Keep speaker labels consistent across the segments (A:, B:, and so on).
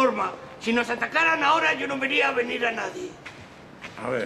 A: forma. Si nos atacaran ahora, yo no vería venir a nadie.
B: A ver.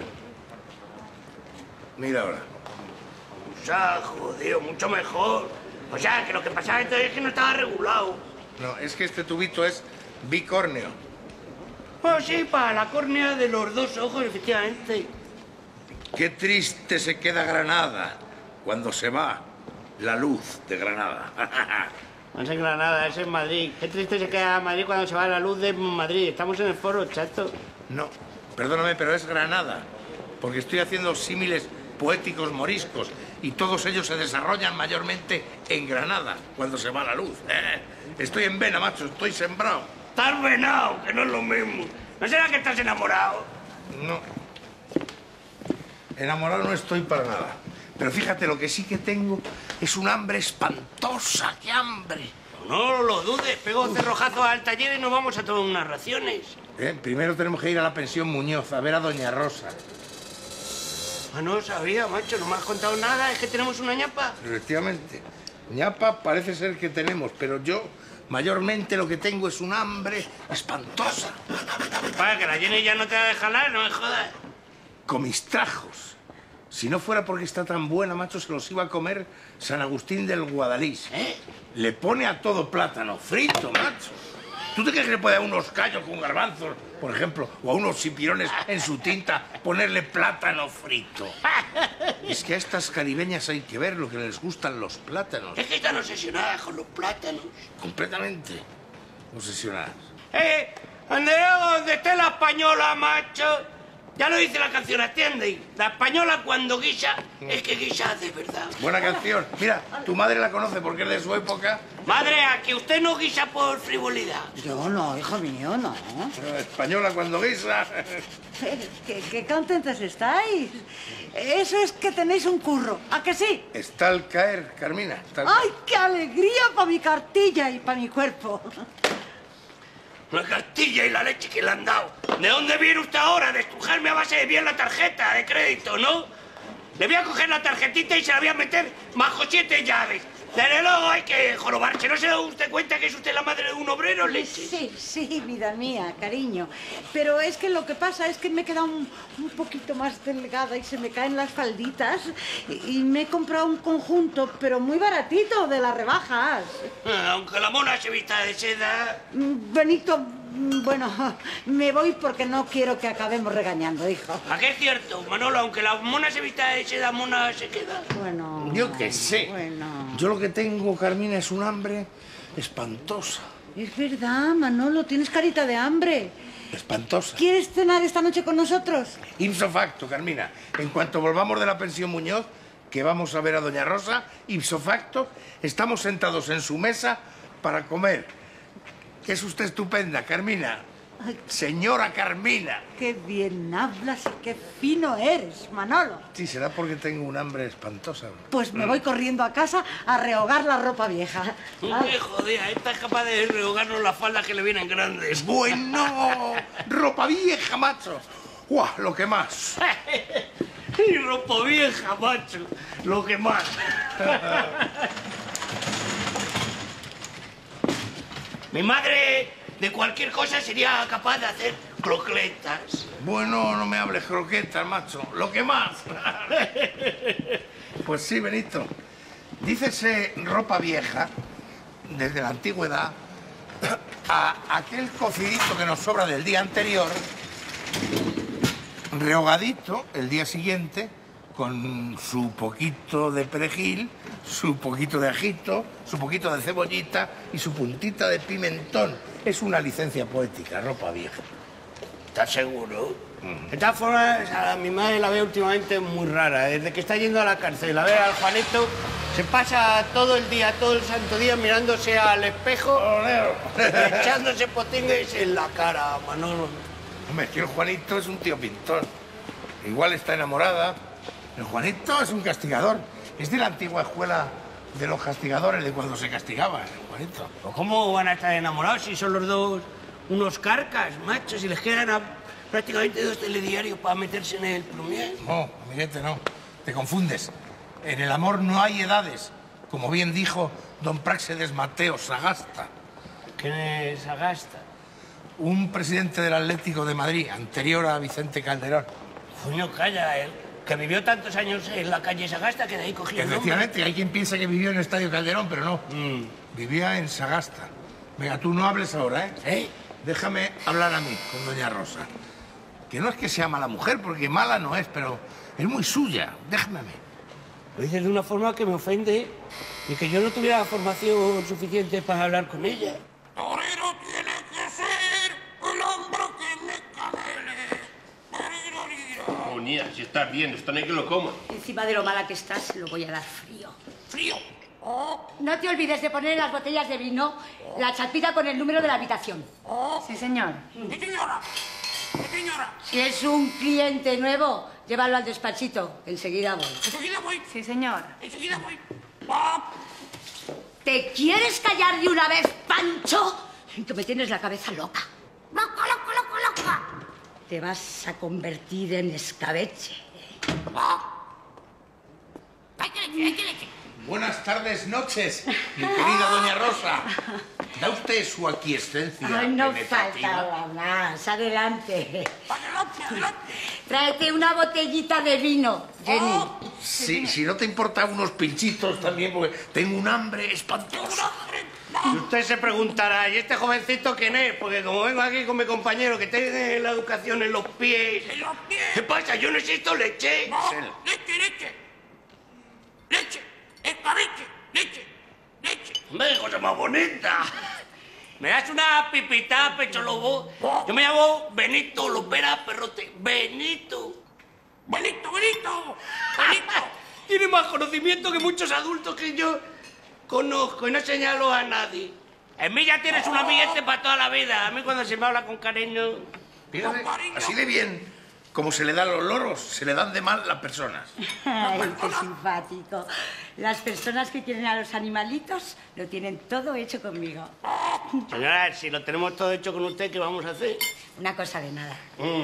B: Mira ahora.
A: O sea, joder, mucho mejor. O sea, que lo que pasaba entonces es que no estaba regulado.
B: No, es que este tubito es bicórneo.
A: Pues sí, para la córnea de los dos ojos, efectivamente.
B: Qué triste se queda Granada cuando se va la luz de Granada.
A: No es en Granada, es en Madrid. Qué triste se queda Madrid cuando se va la luz de Madrid. Estamos en el foro, chato.
B: No, perdóname, pero es Granada. Porque estoy haciendo símiles poéticos moriscos y todos ellos se desarrollan mayormente en Granada cuando se va la luz. Estoy en vena, macho, estoy sembrado.
A: Estás venado, que no es lo mismo. ¿No será que estás enamorado?
B: No. Enamorado no estoy para nada. Pero fíjate, lo que sí que tengo es un hambre espantosa. ¡Qué hambre!
A: No lo dudes. Pego un cerrojazo al taller y nos vamos a tomar unas raciones.
B: Primero tenemos que ir a la pensión Muñoz a ver a doña Rosa.
A: Ah, no sabía, macho. No me has contado nada. Es que tenemos una ñapa.
B: Efectivamente. ñapa parece ser que tenemos, pero yo mayormente lo que tengo es un hambre espantosa.
A: Para que la Jenny ya no te va a dejar jalar, no me jodas.
B: Comistrajos. Si no fuera porque está tan buena, macho, se los iba a comer San Agustín del Guadalís. Le pone a todo plátano frito, macho. ¿Tú te crees que le puede a unos callos con garbanzos, por ejemplo, o a unos chipirones en su tinta ponerle plátano frito? Es que a estas caribeñas hay que ver lo que les gustan los plátanos.
A: Es que están obsesionadas con los plátanos.
B: Completamente obsesionadas.
A: ¿Dónde esté la española, macho? Ya lo dice la canción, atiende. La española cuando guisa, es que guisa de verdad.
B: Buena canción. Mira, tu madre la conoce porque es de su época.
A: Madre, a que usted no guisa por frivolidad.
C: Yo no, hijo mío, no.
B: Española cuando guisa.
C: ¿Qué contentos estáis? Eso es que tenéis un curro, ¿a que sí?
B: Está al caer, Carmina.
C: ¡Ay, qué alegría para mi cartilla y para mi cuerpo!
A: La cartilla y la leche que le han dado. ¿De dónde viene usted ahora? De estrujarme a base de bien la tarjeta de crédito, ¿no? Le voy a coger la tarjetita y se la voy a meter bajo 7 llaves. Desde luego hay que jorobarse. ¿No se da usted cuenta que es usted la madre de un obrero, leche?
C: Sí, vida mía, cariño. Pero es que lo que pasa es que me he quedado un poquito más delgada y se me caen las falditas. Y me he comprado un conjunto, pero muy baratito, de las rebajas.
A: Aunque la mona se vista de seda.
C: Benito, bueno, me voy porque no quiero que acabemos regañando, hijo.
A: ¿A qué es cierto, Manolo? Aunque la mona se vista de seda, mona se queda.
C: Bueno...
B: Yo qué sé.
C: Bueno...
B: Yo lo que tengo, Carmina, es un hambre espantosa.
C: Es verdad, Manolo, tienes carita de hambre.
B: Espantosa.
C: ¿Quieres cenar esta noche con nosotros?
B: Ipso facto, Carmina. En cuanto volvamos de la pensión Muñoz, que vamos a ver a doña Rosa, ipso facto, estamos sentados en su mesa para comer. Que es usted estupenda, Carmina.
C: Ay,
B: señora Carmina.
C: Qué bien hablas y qué fino eres, Manolo.
B: Sí, será porque tengo un hambre espantosa.
C: Pues me voy corriendo a casa a rehogar la ropa vieja.
A: Joder, esta es capaz de rehogarnos las faldas que le vienen grandes.
B: Bueno, ropa vieja, macho. ¡Guau! Lo que más.
A: Y ropa vieja, macho. Lo que más. Mi madre, de cualquier cosa, sería capaz de hacer croquetas.
B: Bueno, no me hables croquetas, macho. Lo que más. Pues sí, Benito. Dícese ropa vieja, desde la antigüedad, a aquel cocidito que nos sobra del día anterior, rehogadito el día siguiente, con su poquito de perejil, su poquito de ajito, su poquito de cebollita y su puntita de pimentón. Es una licencia poética, ropa vieja.
A: ¿Estás seguro? De todas formas, a mi madre la veo últimamente muy rara. Desde que está yendo a la cárcel a ver al Juanito, se pasa todo el día, todo el santo día, mirándose al espejo, echándose potingues en la cara, Manolo.
B: Hombre, es que el Juanito es un tío pintor. Igual está enamorada. El Juanito es un castigador. Es de la antigua escuela de los castigadores, de cuando se castigaba, el Juanito.
A: Pues ¿cómo van a estar enamorados si son los dos unos carcas, machos? Y les quedan prácticamente 2 telediarios para meterse en el plumier.
B: No, amiguete, no. Te confundes. En el amor no hay edades, como bien dijo don Práxedes Mateo Sagasta.
A: ¿Quién es Sagasta?
B: Un presidente del Atlético de Madrid, anterior a Vicente Calderón.
A: Coño, calla, él, que vivió tantos años en la calle Sagasta que de ahí cogió el nombre.
B: Efectivamente, hay quien piensa que vivió en el Estadio Calderón, pero no. Vivía en Sagasta. Venga, tú no hables ahora, ¿eh?
A: ¿Sí?
B: Déjame hablar a mí con doña Rosa. Que no es que sea mala mujer, porque mala no es, pero es muy suya. Déjame a mí.
A: Lo dices de una forma que me ofende y que yo no tuviera formación suficiente para hablar con ella.
D: Torero tiene que ser el hombre que me cabele.
E: Monía, si estás bien, esto no hay que lo coma.
F: Encima de lo mala que estás, lo voy a dar frío.
D: Frío.
F: No te olvides de poner en las botellas de vino la chapita con el número de la habitación.
G: Sí, señor.
D: Sí, señora. Sí, señora.
F: Si es un cliente nuevo, llévalo al despachito. Enseguida voy.
D: Enseguida voy.
G: Sí, señor.
D: Enseguida voy.
F: ¿Te quieres callar de una vez, Pancho? Que me tienes la cabeza loca.
D: Loca, loca, loca, loca.
F: Te vas a convertir en escabeche.
D: Hay que leche, hay que leche.
B: Buenas tardes, noches, mi querida doña Rosa. ¿Da usted su aquiescencia
F: Ay, no
B: penetrativa?
F: faltaba más. Adelante.
D: Adelante, adelante.
F: Tráete una botellita de vino, Jenny.
B: Sí, si no te importa unos pinchitos también, porque tengo un hambre espantoso.
A: Y usted se preguntará, ¿y este jovencito quién es? Porque como vengo aquí con mi compañero que tiene la educación en los pies...
D: En los pies.
A: ¿Qué pasa? Yo necesito leche.
D: Leche, leche. Leche. Escabeche. Leche. Leche.
A: ¡Hombre, cosa más bonita! ¿Me das una pipita, pecho lobo? Yo me llamo Benito Lopera Perrote. Benito.
D: Benito, Benito. Benito.
A: Tiene más conocimiento que muchos adultos que yo conozco y no señalo a nadie. En mí ya tienes un amiguete para toda la vida. A mí cuando se me habla con cariño...
B: Fíjate, así de bien como se le dan los loros, se le dan de mal las personas.
F: Ay, qué simpático. Las personas que quieren a los animalitos lo tienen todo hecho conmigo.
A: Señora, si lo tenemos todo hecho con usted, ¿qué vamos a hacer?
F: Una cosa de nada.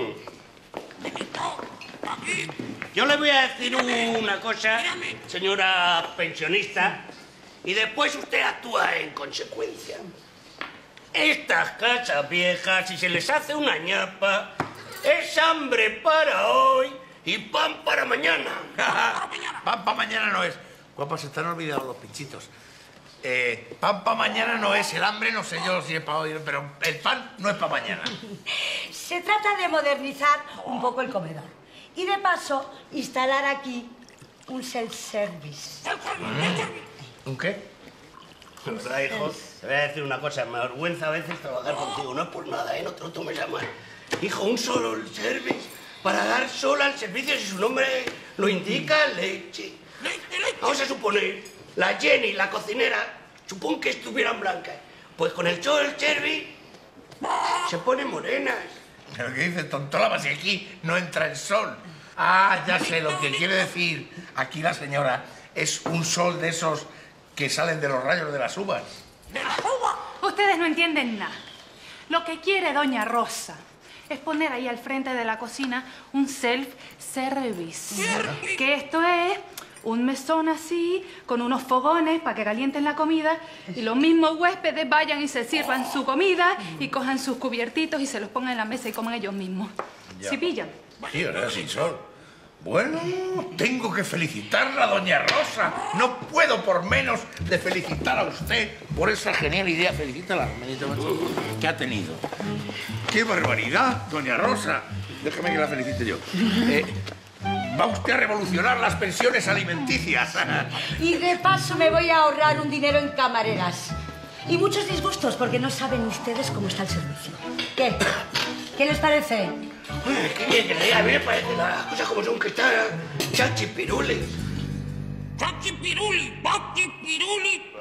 A: Yo le voy a decir una cosa, señora pensionista, y después usted actúa en consecuencia. Estas casas viejas, si se les hace una ñapa, es hambre para hoy y pan para mañana.
B: Pan para mañana no es. Guapa, se están olvidados los pinchitos. Pan para mañana no es. El hambre no sé yo si es para hoy, pero el pan no es para mañana.
F: Se trata de modernizar un poco el comedor. Y de paso, instalar aquí un self-service.
B: ¿Un qué?
A: ¿Verdad, hijo? Te voy a decir una cosa, me avergüenza a veces trabajar contigo. No es por nada, ¿eh? No te lo tomes a mal. Hijo, un solo el service para dar solo al servicio, si su nombre lo indica, leche. Vamos a suponer, la Jenny, la cocinera, supón que estuvieran blancas. Pues con el solo el service se ponen morenas.
B: ¿Pero qué dice, tontolaba? Si aquí no entra el sol. Ah, ya sé lo que quiere decir aquí la señora. Es un sol de esos que salen de los rayos de las uvas.
D: De la uva.
G: Ustedes no entienden nada. Lo que quiere doña Rosa es poner ahí al frente de la cocina un self-service. Que esto es un mesón así, con unos fogones para que calienten la comida y los mismos huéspedes vayan y se sirvan su comida y cojan sus cubiertitos y se los pongan en la mesa y coman ellos mismos.
B: Ya.
G: ¿Sí pillan?
B: Sí, ahora sin sol. Bueno, tengo que felicitarla, doña Rosa. No puedo por menos de felicitar a usted por esa genial idea. Felicítala, Benito, que ha tenido. ¡Qué barbaridad, doña Rosa! Déjame que la felicite yo. Va usted a revolucionar las pensiones alimenticias.
F: Y de paso me voy a ahorrar un dinero en camareras. Y muchos disgustos, porque no saben ustedes cómo está el servicio. ¿Qué? ¿Qué les parece?
A: Qué bien que le diga, a mí me parece las cosas como son, que está chachipirules.
D: Chachipiruli, bachipiruli.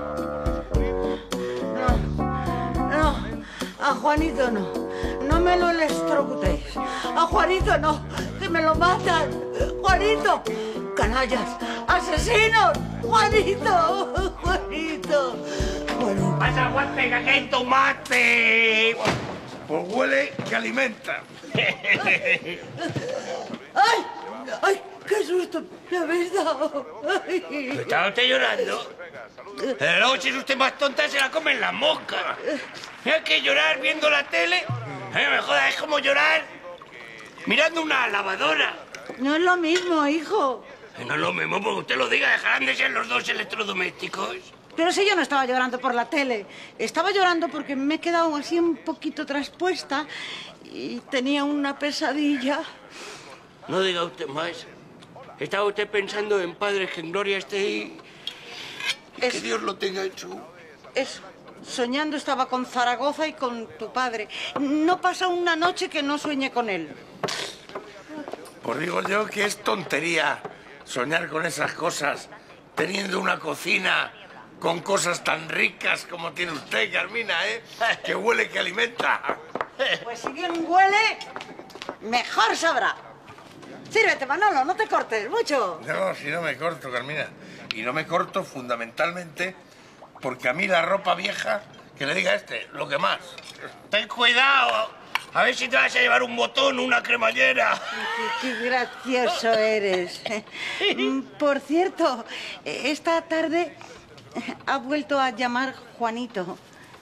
C: No, a Juanito no. No me lo electrocutéis. A Juanito no, que me lo matan. Juanito, canallas, asesinos. Juanito, Juanito. Bueno,
A: ¡Pasa guante, que aquí hay tomate!
B: Pues huele que alimenta.
C: ¡ay! ¡Ay! ¡Qué susto me habéis dado! Ay.
A: ¿Estaba usted llorando? Luego, si es usted más tonta, se la comen las moscas. Mira que llorar viendo la tele. Me joda, es como llorar mirando una lavadora.
C: No es lo mismo, hijo.
A: No es lo mismo, porque usted lo diga, dejarán de ser los dos electrodomésticos.
C: Pero si yo no estaba llorando por la tele. Estaba llorando porque me he quedado así un poquito traspuesta y tenía una pesadilla.
A: No diga usted más. Estaba usted pensando en Padres que en gloria esté y que Dios lo tenga en su...
C: Eso. Soñando estaba con Zaragoza y con tu padre. No pasa una noche que no sueñe con él.
B: Pues digo yo que es tontería soñar con esas cosas, teniendo una cocina con cosas tan ricas como tiene usted, Carmina, ¿eh? Que huele, que alimenta.
C: Pues si bien huele, mejor sabrá. Sírvete, Manolo, no te cortes mucho.
B: No, si no me corto, Carmina. Y no me corto fundamentalmente porque a mí la ropa vieja, que le diga a este, lo que más.
A: Ten cuidado. A ver si te vas a llevar un botón, una cremallera.
C: Qué gracioso eres. Por cierto, esta tarde ha vuelto a llamar Juanito.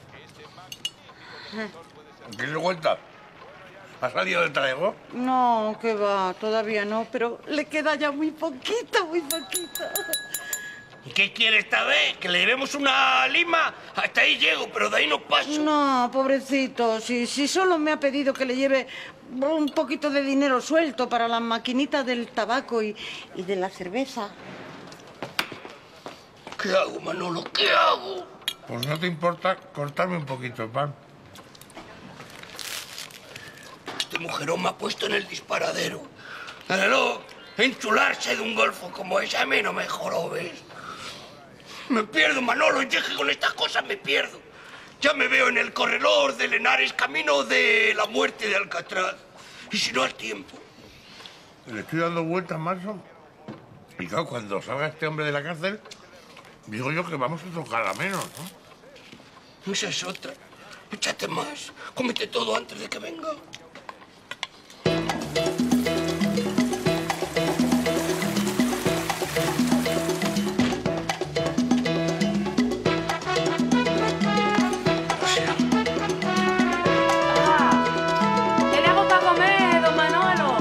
B: ¿Qué se vuelta? ¿Ha salido del talego?
C: No, que va, todavía no, pero le queda ya muy poquito, muy poquito.
A: ¿Y qué quiere esta vez? ¿Que le llevemos una lima? Hasta ahí llego, pero de ahí no paso.
C: No, pobrecito, si solo me ha pedido que le lleve un poquito de dinero suelto para la maquinita del tabaco y de la cerveza.
A: ¿Qué hago, Manolo? ¿Qué hago?
B: Pues no te importa cortarme un poquito el pan.
A: Este mujerón me ha puesto en el disparadero. No, enchularse de un golfo como ese a mí no me jorobes. Me pierdo, Manolo, y es que con estas cosas me pierdo. Ya me veo en el corredor de Lenares, camino de la muerte de Alcatraz. Y si no, al tiempo.
B: Le estoy dando vueltas, macho. Y claro, cuando salga este hombre de la cárcel, digo yo que vamos a tocar a menos, ¿no?
A: Esa es otra. Échate más. Cómete todo antes de que venga.
G: ¿Qué le hago para comer, don Manolo?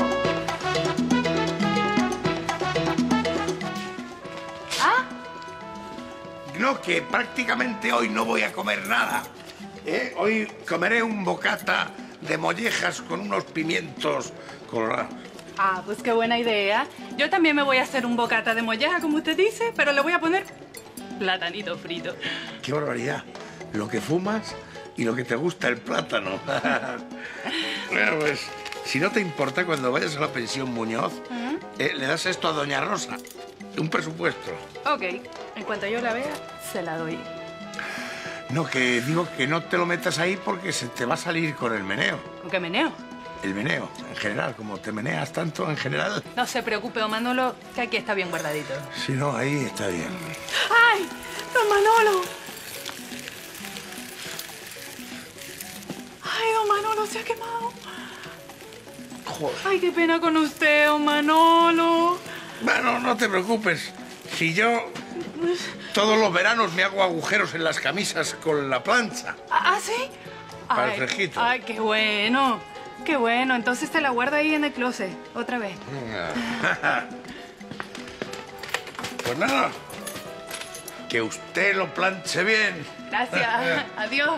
G: ¿Ah?
B: No, que prácticamente hoy no voy a comer nada. Hoy comeré un bocata de mollejas con unos pimientos colorados.
G: Ah, pues qué buena idea. Yo también me voy a hacer un bocata de molleja, como usted dice, pero le voy a poner platanito frito.
B: ¡Qué barbaridad! Lo que fumas y lo que te gusta el plátano. Bueno, pues, si no te importa, cuando vayas a la pensión Muñoz, le das esto a doña Rosa. Un presupuesto.
G: Ok, en cuanto yo la vea, se la doy.
B: No, que digo que no te lo metas ahí porque se te va a salir con el meneo.
G: ¿Con qué meneo?
B: El meneo, en general, como te meneas tanto en general.
G: No se preocupe, don Manolo, que aquí está bien guardadito.
B: Si no, ahí está bien.
G: ¡Ay! ¡Don Manolo! ¡Ay, don Manolo, se ha quemado!
B: Joder.
G: ¡Ay, qué pena con usted, don Manolo!
B: Bueno, no te preocupes. Si yo todos los veranos me hago agujeros en las camisas con la plancha.
G: ¿Ah, sí?
B: Para el
G: Ay,
B: fresquito.
G: ¡Ay, qué bueno! ¡Qué bueno! Entonces te la guardo ahí en el closet, otra vez.
B: Pues nada, que usted lo planche bien.
G: Gracias. Adiós.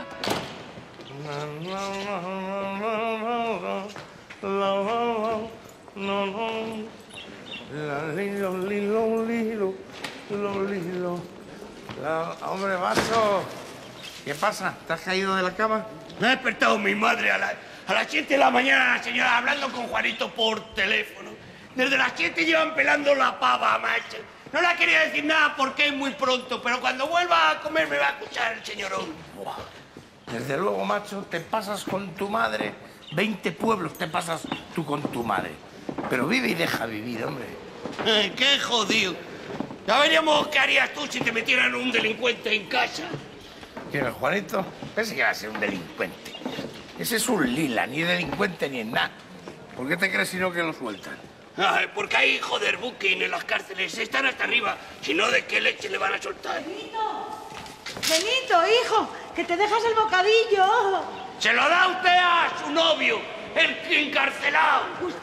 B: Hombre, macho, ¿qué pasa? ¿Te has caído de la cama?
A: Me ha despertado mi madre a las 7 de la mañana, señora, hablando con Juanito por teléfono. Desde las 7 llevan pelando la pava, macho. No le quería decir nada porque es muy pronto, pero cuando vuelva a comer me va a escuchar el señorón.
B: Buah. Desde luego, macho, te pasas con tu madre. 20 pueblos te pasas tú con tu madre. Pero vive y deja vivir, hombre.
A: Ay, ¡qué jodido! Ya veríamos qué harías tú si te metieran un delincuente en casa.
B: ¿Quién es Juanito? Ese que va a ser un delincuente. Ese es un lila, ni delincuente ni en nada. ¿Por qué te crees sino que lo sueltan?
A: Ay, porque hay joder booking en las cárceles. Están hasta arriba. Si no, ¿de qué leche le van a soltar?
C: Benito, hijo, que te dejas el bocadillo.
A: ¡Se lo da usted a su novio, el encarcelado!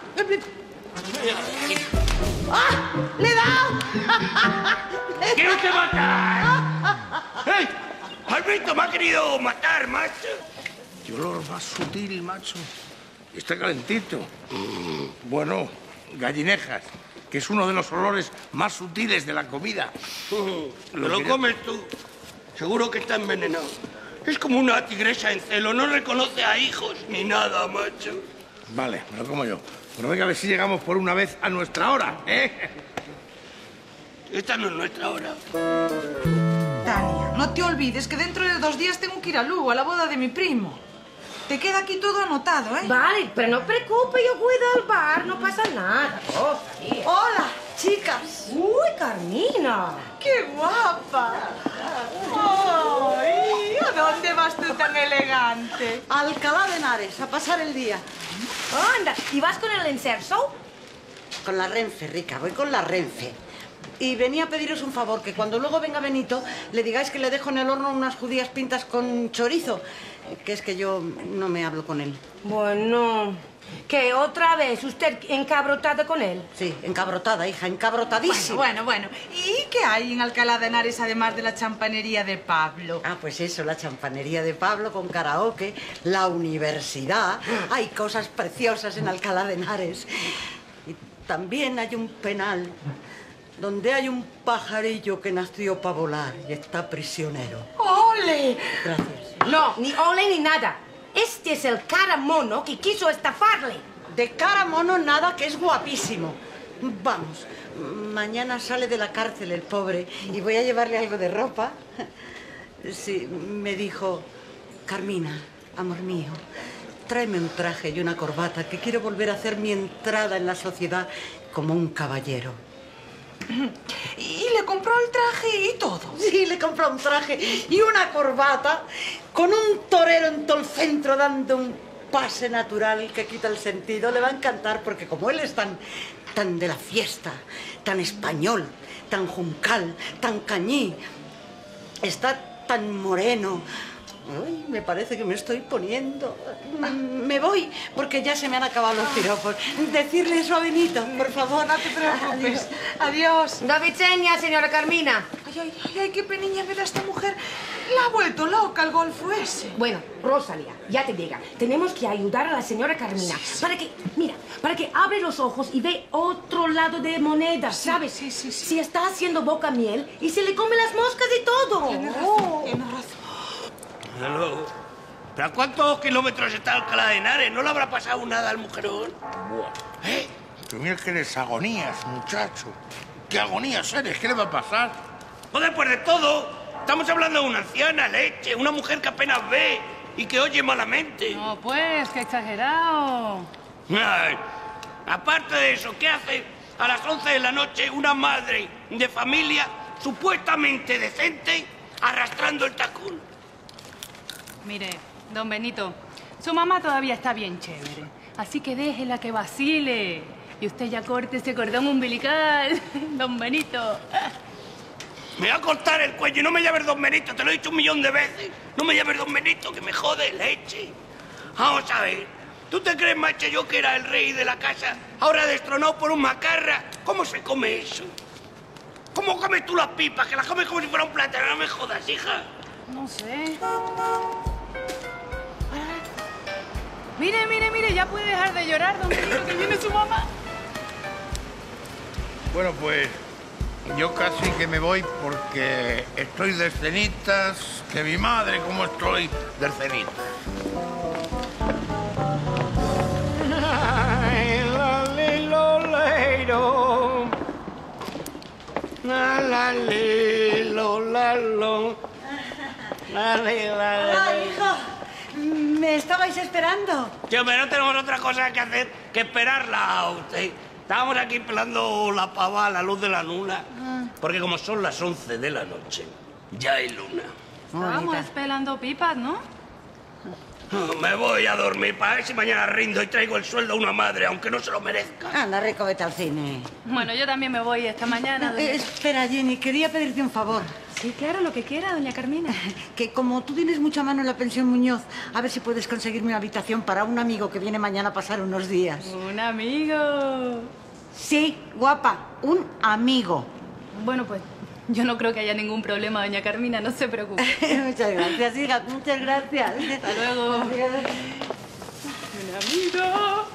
C: ¡Ah! ¡Le he dado!
A: ¡Quiere usted matar! ¡Ey! ¡Alberto me ha querido matar, macho!
B: ¡Qué olor más sutil, macho! Está calentito. Bueno, gallinejas, que es uno de los olores más sutiles de la comida.
A: ¿Te lo comes tú? Seguro que está envenenado. Es como una tigresa en celo, no reconoce a hijos ni nada, macho.
B: Vale, me lo como yo. Pero venga, a ver si llegamos por una vez a nuestra hora, ¿eh?
A: Esta no es nuestra hora.
H: Tania, no te olvides que dentro de 2 días tengo que ir a Lugo, a la boda de mi primo. Te queda aquí todo anotado, ¿eh?
F: Vale, pero no preocupe, yo cuido el bar, no pasa nada. Rosa,
C: Hola, chicas.
F: Uy, Carmina.
H: ¡Qué guapa! ¡Ay! ¿A dónde vas tú tan elegante?
C: A Alcalá de Henares, a pasar el día.
F: Anda, ¿y vas con el encerso?
C: Con la Renfe, Rica, voy con la Renfe. Y venía a pediros un favor, que cuando luego venga Benito, le digáis que le dejo en el horno unas judías pintas con chorizo, que es que yo no me hablo con él.
F: Bueno, ¿que otra vez usted encabrotada con él?
C: Sí, encabrotada, hija, encabrotadísima.
H: Bueno. ¿Y qué hay en Alcalá de Henares además de la champanería de Pablo?
C: Ah, pues eso, la champanería de Pablo con karaoke, la universidad. Hay cosas preciosas en Alcalá de Henares. Y también hay un penal donde hay un pajarillo que nació para volar y está prisionero.
H: ¡Ole!
C: Gracias.
F: No, ni ole ni nada. Este es el cara mono que quiso estafarle.
C: De cara mono nada, que es guapísimo. Vamos, mañana sale de la cárcel el pobre y voy a llevarle algo de ropa. Sí, me dijo, Carmina, amor mío, tráeme un traje y una corbata, que quiero volver a hacer mi entrada en la sociedad como un caballero.
H: Y le compró el traje y todo.
C: Sí, le compró un traje y una corbata con un torero en todo el centro dando un pase natural que quita el sentido. Le va a encantar porque como él es tan de la fiesta, tan español, tan juncal, tan cañí, está tan moreno. Ay, me parece que me estoy poniendo. Me voy, porque ya se me han acabado los piropos. Decirle eso a Benito, por favor.
H: No te preocupes. Adiós.
F: Davicheña, señora Carmina.
H: Ay, qué peniña me da esta mujer. La ha vuelto loca el golfo ese.
F: Bueno, Rosalía, ya te diga, tenemos que ayudar a la señora Carmina para que, mira, para que abre los ojos y ve otro lado de moneda, ¿sabes?
H: Sí.
F: Si está haciendo boca miel y se le come las moscas y todo.
H: Tienes razón.
A: Hello. ¿Pero a cuántos kilómetros está Alcalá de Henares? ¿No le habrá pasado nada al mujerón?
B: Buah. Pero mira que eres agonías, muchacho. ¿Qué agonías eres? ¿Qué le va a pasar?
A: Joder, pues de todo. Estamos hablando de una anciana, leche, una mujer que apenas ve y que oye malamente.
G: No, pues, qué exagerado.
A: Ay, aparte de eso, ¿qué hace a las 11 de la noche una madre de familia supuestamente decente arrastrando el tacón?
G: Mire, don Benito, su mamá todavía está bien chévere, así que déjela que vacile. Y usted ya corte ese cordón umbilical, don Benito.
A: Me va a cortar el cuello y no me llames don Benito, te lo he dicho 1.000.000 de veces. No me llames don Benito, que me jode leche. Vamos a ver, ¿tú te crees, macho, yo que era el rey de la casa, ahora destronado por un macarra? ¿Cómo se come eso? ¿Cómo comes tú las pipas? Que las comes como si fuera un plátano, no me jodas, hija.
G: No sé. Mire, ya puede dejar de llorar, don Benito, que viene su mamá.
B: Bueno, pues yo casi que me voy porque estoy de cenitas, que mi madre como estoy de cenitas.
C: Hola, hijo. ¿Me estabais esperando?
A: Sí, hombre, no tenemos otra cosa que hacer que esperarla a usted. Estábamos aquí pelando la pava a la luz de la luna. Porque como son las 11 de la noche, ya hay luna.
G: Estábamos pelando pipas, ¿no?
A: No, me voy a dormir para ver si mañana rindo y traigo el sueldo a una madre, aunque no se lo merezca.
C: Anda, Rico, vete al cine.
G: Bueno, yo también me voy esta mañana. Doña...
C: Espera, Jenny, quería pedirte un favor.
G: Sí, claro, lo que quiera, doña Carmina.
C: Que como tú tienes mucha mano en la pensión Muñoz, a ver si puedes conseguirme una habitación para un amigo que viene mañana a pasar unos días.
G: Un amigo.
C: Sí, guapa, un amigo.
G: Bueno, pues yo no creo que haya ningún problema, doña Carmina, no se preocupe.
C: Muchas gracias, hija, muchas gracias.
G: Hasta luego.
C: Adiós.
G: Un amigo.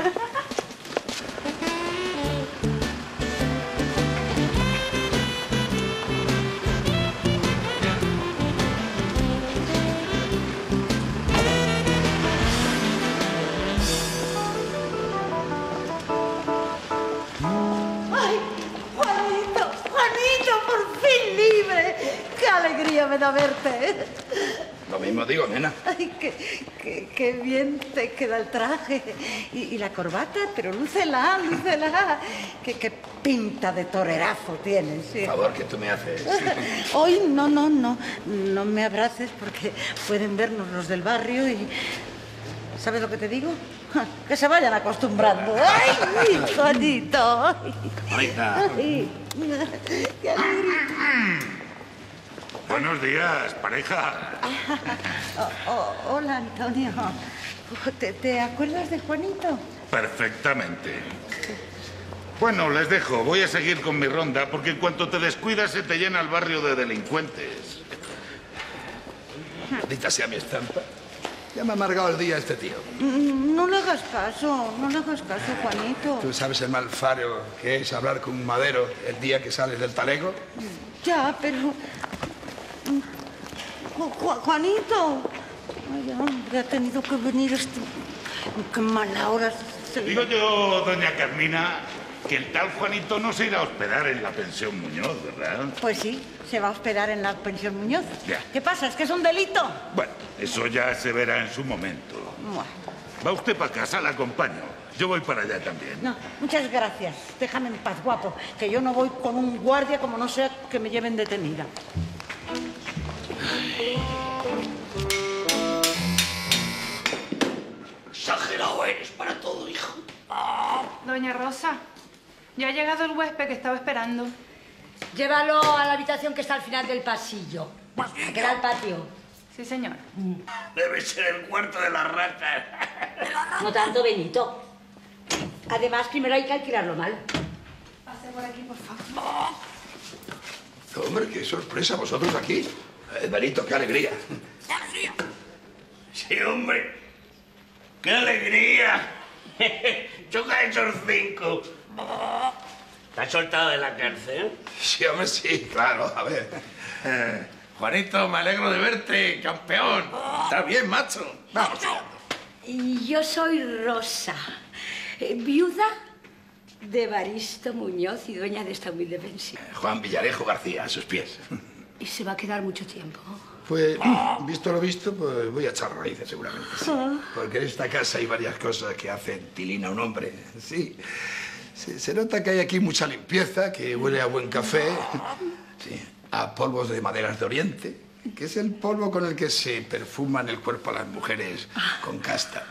C: Alegría me da verte.
I: Lo mismo digo, nena.
C: Ay, qué bien te queda el traje. Y la corbata, pero lúcela, lúcela. Qué pinta de torerazo tienes. Sí.
I: Por favor, que tú me haces.
C: Hoy no me abraces porque pueden vernos los del barrio y... ¿Sabes lo que te digo? Que se vayan acostumbrando. ¡Ay, Juanito!
B: Oiga.
C: Ay, qué alegría.
J: Buenos días, pareja.
C: Hola, Antonio. ¿Te acuerdas de Juanito?
J: Perfectamente. Bueno, les dejo. Voy a seguir con mi ronda porque en cuanto te descuidas se te llena el barrio de delincuentes.
I: Maldita sea mi estampa. Ya me ha amargado el día este tío.
C: No le hagas caso, Juanito.
I: ¿Tú sabes el mal faro que es hablar con un madero el día que sales del talego?
C: Ya, pero... Juanito. Ay, hombre, ha tenido que venir este... Qué mala hora.
J: Digo yo, doña Carmina, que el tal Juanito no se irá a hospedar en la pensión Muñoz, ¿verdad?
C: Pues sí, se va a hospedar en la pensión Muñoz.
J: Ya.
C: ¿Qué pasa? ¿Es que es un delito?
J: Bueno, eso ya se verá en su momento.
C: Bueno.
J: Va usted para casa, la acompaño. Yo voy para allá también.
C: No, muchas gracias. Déjame en paz, guapo, que yo no voy con un guardia como no sea que me lleven detenida.
A: Exagerado eres para todo, hijo.
G: Doña Rosa, ya ha llegado el huésped que estaba esperando.
F: Llévalo a la habitación que está al final del pasillo. ¿A qué da el patio?
G: Sí, señor.
A: Debe ser el cuarto de las ratas.
F: No tanto, Benito. Además, primero hay que alquilarlo mal.
G: Pase por aquí, por favor.
I: Hombre, qué sorpresa vosotros aquí. Benito, qué alegría.
D: ¡Qué alegría!
A: Sí, hombre. ¡Qué alegría! Choca esos 5. ¿Te has soltado de la cárcel?
I: Sí, hombre, sí, claro. A ver.
B: Juanito, me alegro de verte, campeón. Está bien, macho. Vamos.
F: Y yo soy Rosa, viuda de Evaristo Muñoz y dueña de esta humilde pensión.
I: Juan Villarejo García, a sus pies.
F: Y se va a quedar mucho tiempo.
I: Pues, visto lo visto, pues voy a echar raíces seguramente. Sí. Porque en esta casa hay varias cosas que hacen tilín a un hombre. Sí. Se nota que hay aquí mucha limpieza, que huele a buen café, sí, a polvos de maderas de Oriente, que es el polvo con el que se perfuman el cuerpo a las mujeres con casta.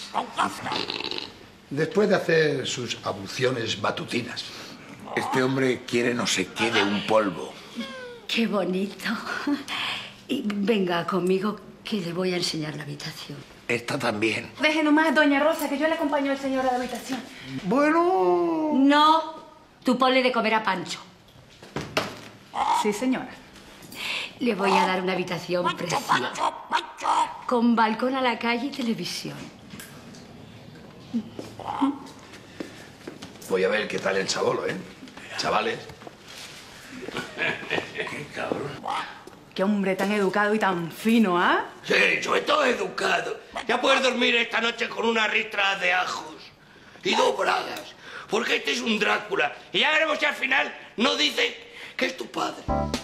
I: Después de hacer sus abluciones matutinas.
B: Este hombre quiere no sé qué de un polvo.
F: ¡Qué bonito! Y venga conmigo, que le voy a enseñar la habitación.
B: Esta también.
G: Deje nomás, doña Rosa, que yo le acompaño al señor a la habitación.
B: Bueno...
F: No, tú ponle de comer a Pancho.
G: Sí, señora.
F: Le voy a dar una habitación preciosa, con balcón a la calle y televisión.
I: Voy a ver qué tal el chabolo, ¿eh? Chavales.
A: Qué cabrón.
G: Qué hombre tan educado y tan fino, ¿ah?
A: Sí, sobre todo educado. Ya puedes dormir esta noche con una ristra de ajos y 2 bragas. Porque este es un Drácula. Y ya veremos si al final no dice que es tu padre.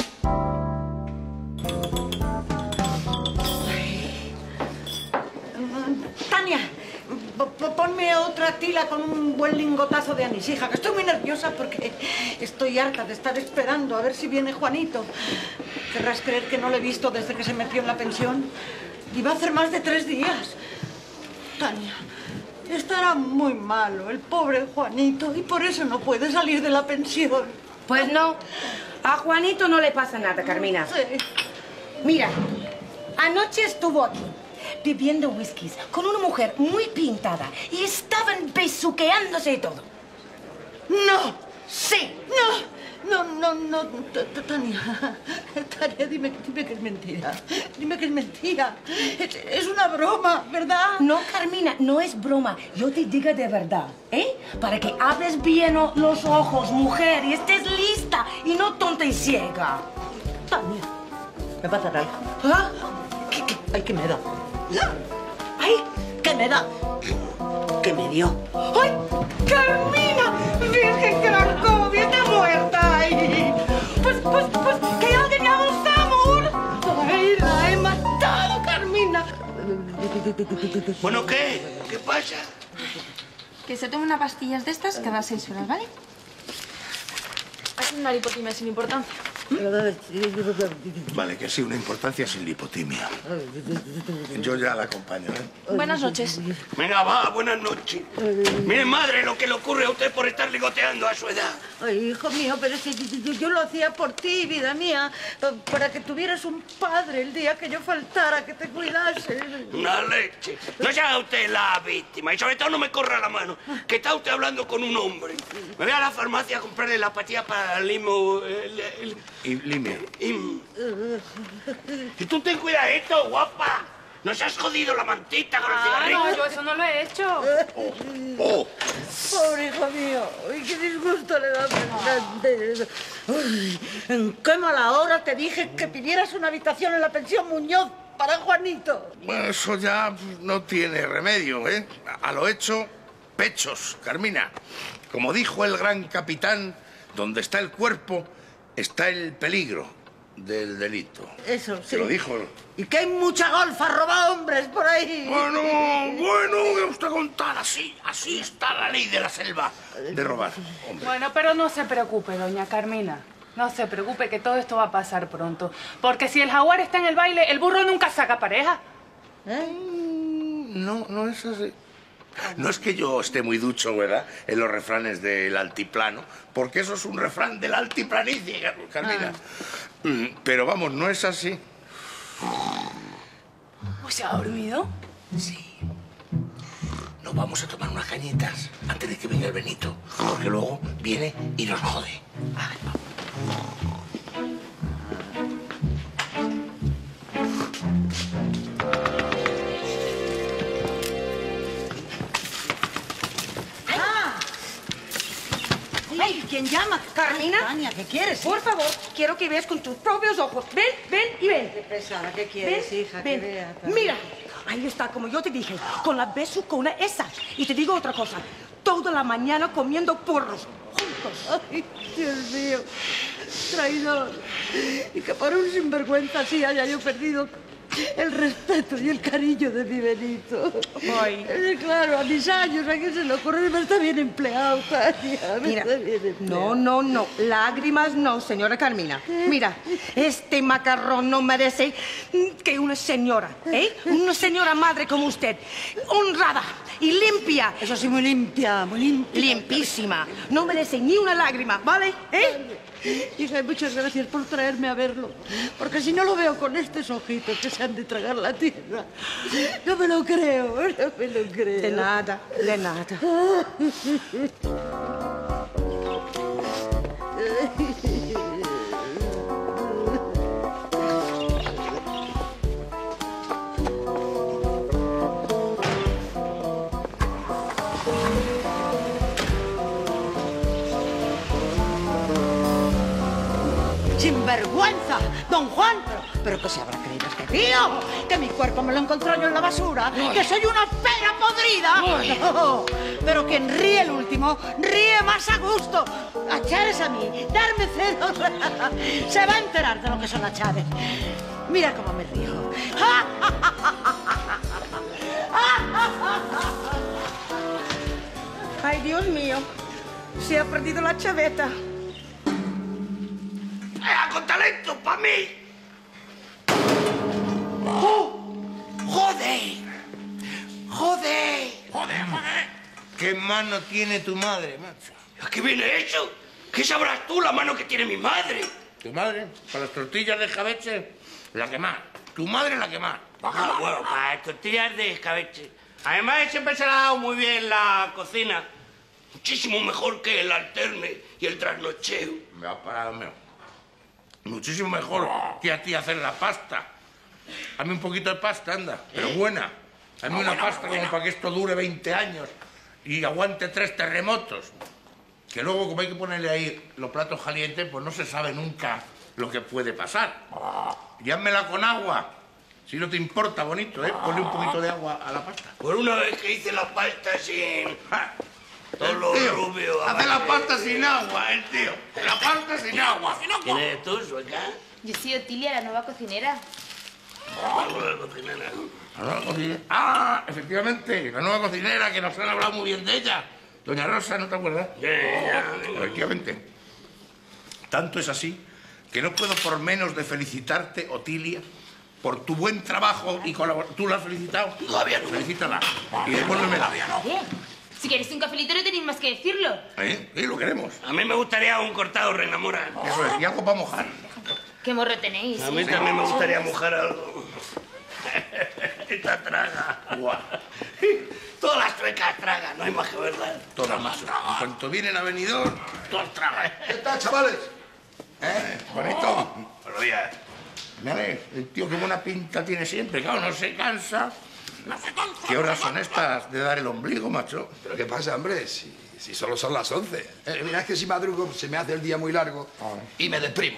C: Tania, ponme otra tila con un buen lingotazo de anís, hija, que estoy muy nerviosa porque estoy harta de estar esperando a ver si viene Juanito. ¿Querrás creer que no lo he visto desde que se metió en la pensión? Y va a hacer más de 3 días. Tania, estará muy malo el pobre Juanito y por eso no puede salir de la pensión.
F: Pues no, a Juanito no le pasa nada, Carmina.
C: Sí.
F: Mira, anoche estuvo aquí, bebiendo whiskies con una mujer muy pintada y estaban besuqueándose y todo.
C: ¡No!
F: ¡Sí!
C: No, Tania. Tania, dime que es mentira. Dime que es mentira. Es una broma, ¿verdad?
F: No, Carmina, no es broma. Yo te digo de verdad, ¿eh? Para que abres bien los ojos, mujer, y estés lista y no tonta y ciega.
C: Tania, ¿me va a dar algo?
F: ¿Ah?
C: Ay, ¿qué me da? Ay, ¿qué me da? ¿Qué me dio?
F: ¡Ay, Carmina! ¡Virgen que la cobia está muerta! Ay. Pues, que alguien me haga un amor. ¡Ay, la he matado, Carmina!
A: Bueno, ¿qué? ¿Qué pasa?
K: Que se tome unas pastillas de estas cada 6 horas, ¿vale? Es una lipotimia sin importancia.
B: Vale, que sí, una importancia sin lipotimia. Yo ya la acompaño, ¿eh?
K: Buenas noches.
A: Venga, va, buenas noches. Mire, madre, lo que le ocurre a usted por estar ligoteando a su edad.
C: Ay, hijo mío, pero es que yo lo hacía por ti, vida mía, para que tuvieras un padre el día que yo faltara, que te cuidase.
A: Una leche. No se haga usted la víctima y sobre todo no me corra la mano, que está usted hablando con un hombre. Me voy a la farmacia a comprarle la pastilla para el limo...
B: Y limia.
A: Y tú ten cuidadito, guapa. ¿No se has jodido la mantita con el cigarrillo?
G: No, yo eso no lo he hecho.
C: Pobre hijo mío, uy, qué disgusto le da pensar. Uy, en qué mala hora te dije que pidieras una habitación en la pensión Muñoz para Juanito.
B: Bueno, eso ya no tiene remedio, ¿eh? A lo hecho, pechos, Carmina. Como dijo el gran capitán, donde está el cuerpo, está el peligro del delito.
C: Eso, sí.
B: Se lo dijo.
C: Y que hay mucha golfa roba hombres por ahí.
B: Bueno, que usted contar así está la ley de la selva de robar, hombre.
G: Bueno, pero no se preocupe, doña Carmina. No se preocupe que todo esto va a pasar pronto. Porque si el jaguar está en el baile, el burro nunca saca pareja.
B: No es así. No es que yo esté muy ducho, ¿verdad?, en los refranes del altiplano, porque eso es un refrán de la altiplanicie, Carmina. Pero vamos, no es así.
G: ¿Se ha dormido?
B: Sí. Nos vamos a tomar unas cañitas antes de que venga el Benito, porque luego viene y nos jode. Vale, vamos.
C: ¿Quién llama?
F: Carmina.
C: Tania, ¿qué quieres?
F: Por favor, quiero que veas con tus propios ojos. Ven y ven.
C: Qué pesada, ¿qué quieres, hija?
F: Ven.
C: Que vea, Tania.
F: Mira, ahí está, como yo te dije, con la besucona esa. Y te digo otra cosa, toda la mañana comiendo porros, juntos.
C: Ay, Dios mío, traidor. Y que por un sinvergüenza así haya yo perdido el respeto y el cariño de mi Benito.
F: Ay.
C: Claro, a mis años, ¿a quién se le ocurre? Me está bien empleado, Tania.
F: Mira, no, lágrimas no, señora Carmina. Mira, este macarrón no merece que una señora, ¿eh? Una señora madre como usted, honrada y limpia.
C: Eso sí, muy limpia, muy limpia.
F: Limpísima. No merece ni una lágrima, ¿vale? ¿Eh?
C: Hija, muchas gracias por traerme a verlo, porque si no lo veo con estos ojitos que se han de tragar la tierra, no me lo creo, no me lo creo.
F: De nada.
C: ¡Sinvergüenza! ¡Don Juan! ¿Pero qué se habrá creído este tío? ¿Que mi cuerpo me lo encontró yo en la basura? ¿Que soy una pera podrida? No, pero quien ríe el último, ríe más a gusto. Achares a mí, darme celos. Se va a enterar de lo que son achares. Mira cómo me río.
F: Ay, Dios mío, se ha perdido la chaveta.
A: ¡Con talento para mí!
B: mano tiene tu madre, macho?
A: ¿A qué viene eso? ¿Qué sabrás tú la mano que tiene mi madre?
B: ¿Tu madre? Para las tortillas de escabeche, la que más. Tu madre la que más.
A: Ah, bueno, para las tortillas de escabeche. Además, siempre se le ha dado muy bien la cocina. Muchísimo mejor que el alterne y el trasnocheo.
B: Me ha parado, muchísimo mejor que a ti hacer la pasta. Hazme un poquito de pasta, anda, pero buena. Hazme una pasta como para que esto dure 20 años y aguante 3 terremotos. Que luego, como hay que ponerle ahí los platos calientes, pues no se sabe nunca lo que puede pasar. Y házmela con agua. Si no te importa, bonito, ¿eh? Ponle un poquito de agua a la pasta.
A: Por una vez que hice la pasta sin... todo lo rubio...
B: Hace la pasta sin agua, el tío. La pasta sin agua.
A: ¿Quién eres tú, sueca?
K: Yo soy Otilia, la nueva cocinera.
A: La nueva cocinera.
B: La nueva cocinera. Ah, efectivamente, la nueva cocinera, que nos han hablado muy bien de ella. Doña Rosa, ¿no te acuerdas? Efectivamente. Tanto es así que no puedo por menos de felicitarte, Otilia, por tu buen trabajo y colaboración. ¿Tú la has felicitado?
A: Todavía no.
B: Felicítala. Y devuélvemela.
K: Bien. Si queréis un cafelito no tenéis más que decirlo.
B: Sí, lo queremos.
A: A mí me gustaría un cortado renamora.
B: Eso es, y algo para mojar.
K: ¿Qué morro tenéis?
A: A mí también me gustaría mojar algo. Esta traga.
B: Guau.
A: Todas las suecas tragan, no hay más que verdad.
B: Todas más. En cuanto vienen a venidor, todas tragan.
I: ¿Qué tal, chavales?
B: Bonito.
A: Buenos días.
B: Mira, el tío qué buena pinta tiene siempre, claro, no se cansa. ¿Qué horas son estas de dar el ombligo, macho?
I: ¿Pero qué pasa, hombre? Si solo son las 11. Mira, es que si madrugo se me hace el día muy largo y me deprimo.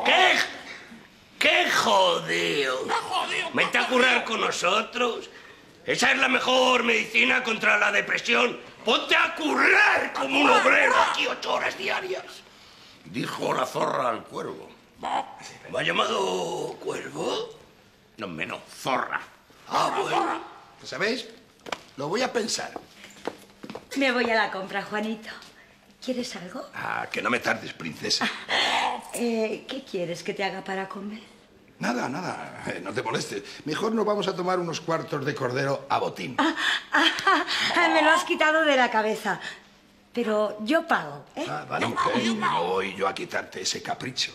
A: ¡Qué jodido! Vente a currar con nosotros. Esa es la mejor medicina contra la depresión. Ponte a currar como un obrero aquí 8 horas diarias.
B: Dijo la zorra al cuervo.
A: ¿Me ha llamado cuervo?
B: No, menos, zorra.
A: Ah, bueno.
I: ¿Sabéis? Lo voy a pensar.
L: Me voy a la compra, Juanito. ¿Quieres algo?
I: Ah, que no me tardes, princesa.
L: ¿Qué quieres que te haga para comer?
I: Nada, no te molestes. Mejor nos vamos a tomar unos cuartos de cordero a botín.
L: Me lo has quitado de la cabeza. Pero yo pago, ¿eh?
I: Vale, mujer, no voy yo a quitarte ese capricho.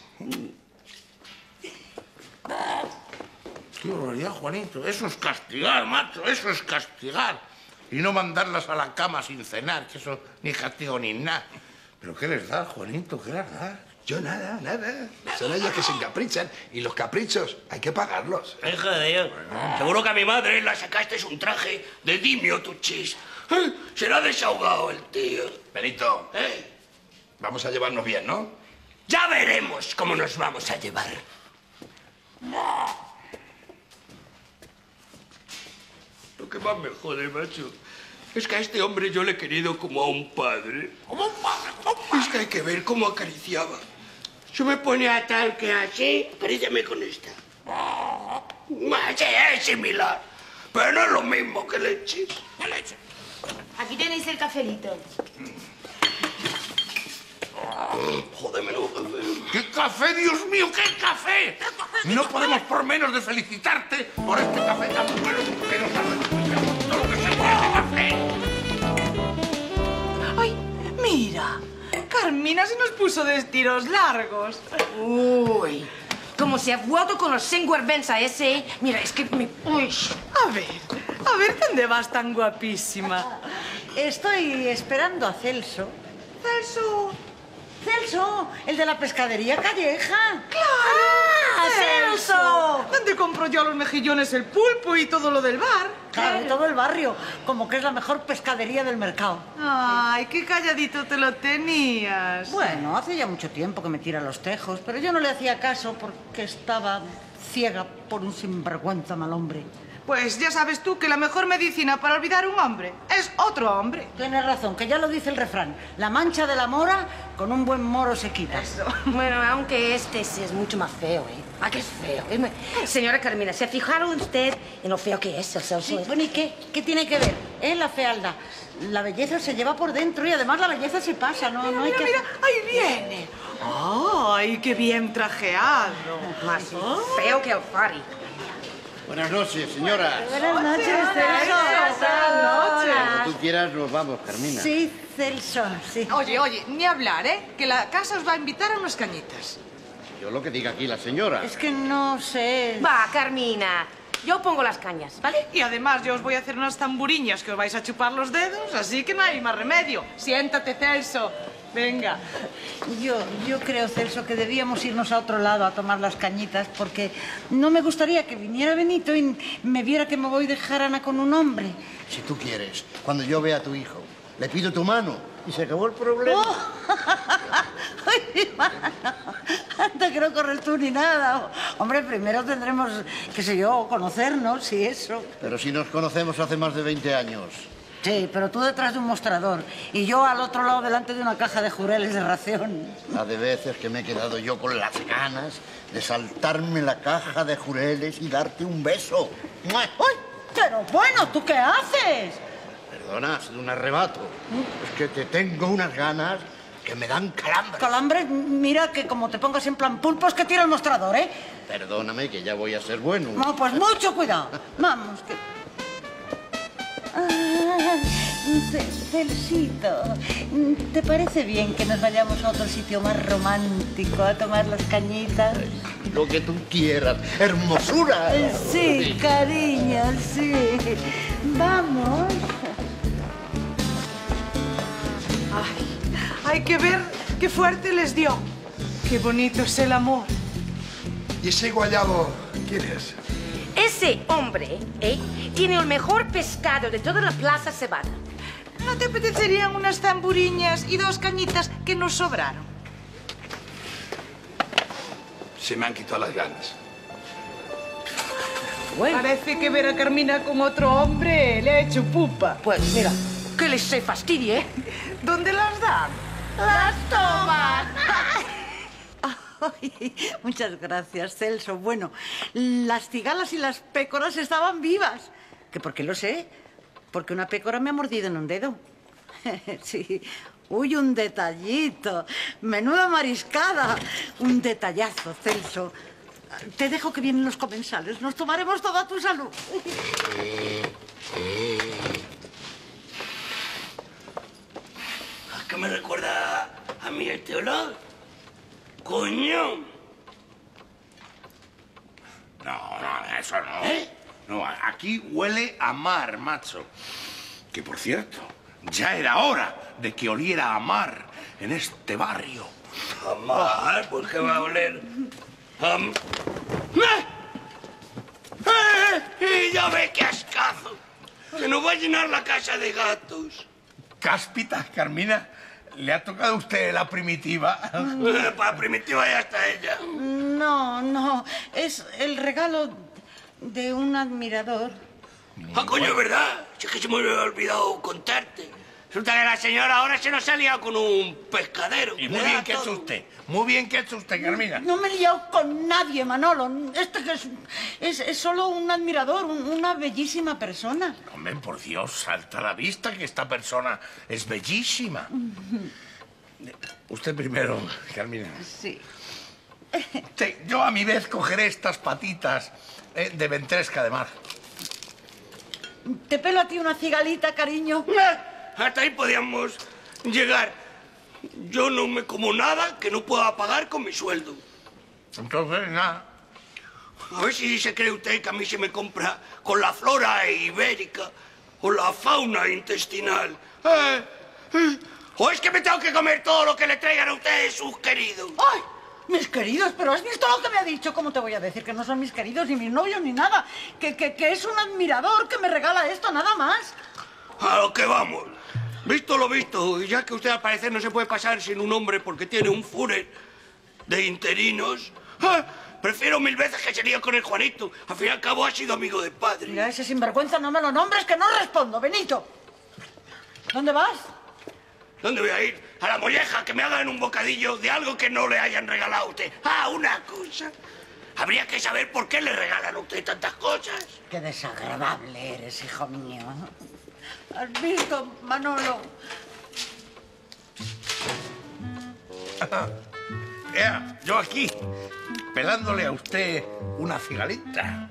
B: Qué barbaridad, Juanito. Eso es castigar, macho, eso es castigar. Y no mandarlas a la cama sin cenar, que eso ni castigo ni nada. ¿Pero qué les da, Juanito? ¿Qué les da?
I: Yo nada. Son ellas que se encaprichan y los caprichos hay que pagarlos.
A: Joder. Seguro que a mi madre la sacaste un traje de Dimio Tuchis. Será desahogado el tío.
I: Benito, vamos a llevarnos bien, ¿no?
A: Ya veremos cómo nos vamos a llevar. Lo que más me jode, macho, es que a este hombre yo le he querido como a un padre. ¿Como un padre? Es que hay que ver cómo acariciaba. Se me ponía tal que así, acaríciame con esta. Sí, es similar, pero no es lo mismo que leche.
K: Aquí tenéis el cafelito.
A: Joder, menudo café.
B: ¡Qué café, Dios mío, qué café! No podemos por menos de felicitarte por este café tan bueno que nos has explicado todo lo que se puede de café.
H: ¡Ay, mira! Carmina se nos puso de estiros largos.
F: Uy, como se ha vuelto con los sinvergüenza ese. Mira, es que me... Uy.
H: A ver, ¿dónde vas tan guapísima?
C: Estoy esperando a Celso. Celso, el de la pescadería Calleja.
H: ¡Claro! ¡Celso! ¿Dónde compro yo los mejillones, el pulpo y todo lo del bar?
C: Claro, de todo el barrio, como que es la mejor pescadería del mercado.
H: Ay, qué calladito te lo tenías.
C: Bueno, hace ya mucho tiempo que me tira los tejos, pero yo no le hacía caso porque estaba ciega por un sinvergüenza mal hombre.
H: Pues ya sabes tú que la mejor medicina para olvidar un hombre es otro hombre.
C: Tienes razón, que ya lo dice el refrán. La mancha de la mora con un buen moro se quita.
F: Eso. Bueno, aunque este sí es mucho más feo, ¿eh? ¿A qué es feo? Señora Carmina, ¿se ha fijado usted en lo feo que es el Celso?
C: Sí, bueno, ¿y qué? ¿Qué tiene que ver? La fealdad. La belleza se lleva por dentro y además la belleza se pasa, ¿no? No hay que...
H: Mira, ahí viene. ¡Ay, qué bien trajeado!
F: Más feo que el Fari.
M: Buenas noches, señora.
C: Buenas noches, Celso.
M: Cuando tú quieras nos vamos, Carmina.
C: Sí, Celso, sí.
H: Oye, ni hablar, ¿eh? Que la casa os va a invitar a unas cañitas.
M: Yo lo que diga aquí la señora.
C: Es que no sé...
F: Va, Carmina. Yo pongo las cañas, ¿vale?
H: Y además yo os voy a hacer unas tamburiñas que os vais a chupar los dedos, así que no hay más remedio. Siéntate, Celso. Venga.
C: Yo creo, Celso, que debíamos irnos a otro lado a tomar las cañitas porque no me gustaría que viniera Benito y me viera que me voy de jarana con un hombre.
M: Si tú quieres, cuando yo vea a tu hijo, le pido tu mano y se acabó el problema.
C: Oh. Ay, mano, no quiero correr tú ni nada. Hombre, primero tendremos, qué sé yo, conocernos y eso.
M: Pero si nos conocemos hace más de 20 años.
C: Sí, pero tú detrás de un mostrador y yo al otro lado delante de una caja de jureles de ración.
M: La de veces que me he quedado yo con las ganas de saltarme la caja de jureles y darte un beso.
C: ¡Ay! Pero bueno, ¿tú qué haces?
M: Perdona, ha sido un arrebato. Es que te tengo unas ganas que me dan calambres.
C: ¿Calambres? Mira que como te pongas en plan pulpo es que tiro el mostrador, ¿eh?
M: Perdóname, que ya voy a ser bueno.
C: No, pues mucho cuidado. Vamos, que... Ah, Celsito, ¿te parece bien que nos vayamos a otro sitio más romántico a tomar las cañitas?
M: Lo que tú quieras. ¡Hermosura!
C: Sí, cariño, sí. Vamos.
H: Hay que ver qué fuerte les dio. Qué bonito es el amor.
I: ¿Y ese guayabo quién es?
F: Ese hombre, tiene el mejor pescado de toda la Plaza Cebada.
H: ¿No te apetecerían unas tamburiñas y 2 cañitas que nos sobraron?
I: Se me han quitado las ganas.
H: Bueno. Parece que ver a Carmina con otro hombre le ha hecho pupa.
F: Pues mira, que les se fastidie, ¿eh?
H: ¿Dónde las dan?
C: ¡Las tomas! Ay, muchas gracias, Celso. Bueno, las cigalas y las pécoras estaban vivas. ¿Que por qué lo sé? Porque una pécora me ha mordido en un dedo. Sí. Uy, un detallito. Menuda mariscada. Un detallazo, Celso. Te dejo que vienen los comensales. Nos tomaremos toda tu salud.
A: ¿A qué me recuerda a mí este olor? ¡Coño!
B: No, eso no. No, aquí huele a mar, macho. Que, por cierto, ya era hora de que oliera a mar en este barrio.
A: ¿A mar? ¿Por qué va a oler? ¡Y ya ve qué ascazo! ¡Se nos va a llenar la casa de gatos!
B: Cáspita, Carmina, ¿le ha tocado a usted la primitiva?
A: Para primitiva ya está ella.
C: No, es el regalo de un admirador.
A: ¡Ah, coño, es verdad! Si es que se me había olvidado contarte. Resulta que la señora ahora se nos ha liado con un pescadero.
B: Y muy bien que ha hecho usted. Muy bien que ha hecho usted, Carmina.
C: No me he liado con nadie, Manolo. Este que es solo un admirador, una bellísima persona.
B: Hombre, por Dios, salta a la vista que esta persona es bellísima. Usted primero, Carmina.
C: Sí.
B: Sí, yo a mi vez cogeré estas patitas de ventresca de mar.
C: Te pelo a ti una cigalita, cariño.
A: Hasta ahí podíamos llegar. Yo no me como nada que no pueda pagar con mi sueldo.
B: Entonces, nada.
A: A ver si se cree usted que a mí se me compra con la flora ibérica o la fauna intestinal. ¿O es que me tengo que comer todo lo que le traigan a ustedes sus queridos?
C: ¡Ay! Mis queridos, pero has visto lo que me ha dicho. ¿Cómo te voy a decir que no son mis queridos, ni mis novios, ni nada? Que es un admirador que me regala esto, nada más.
A: A lo que vamos. Visto lo visto, y ya que usted al parecer no se puede pasar sin un hombre porque tiene un Führer de interinos, prefiero 1000 veces que se líe con el Juanito. Al fin y al cabo ha sido amigo de padre.
C: Mira, ese sinvergüenza no me lo nombres, que no respondo, Benito. ¿Dónde vas?
A: ¿Dónde voy a ir? A la molleja, que me hagan un bocadillo de algo que no le hayan regalado a usted. Ah, una cosa. Habría que saber por qué le regalan a usted tantas cosas.
C: Qué desagradable eres, hijo mío. ¿Has visto, Manolo?
B: yo aquí, pelándole a usted una cigalita.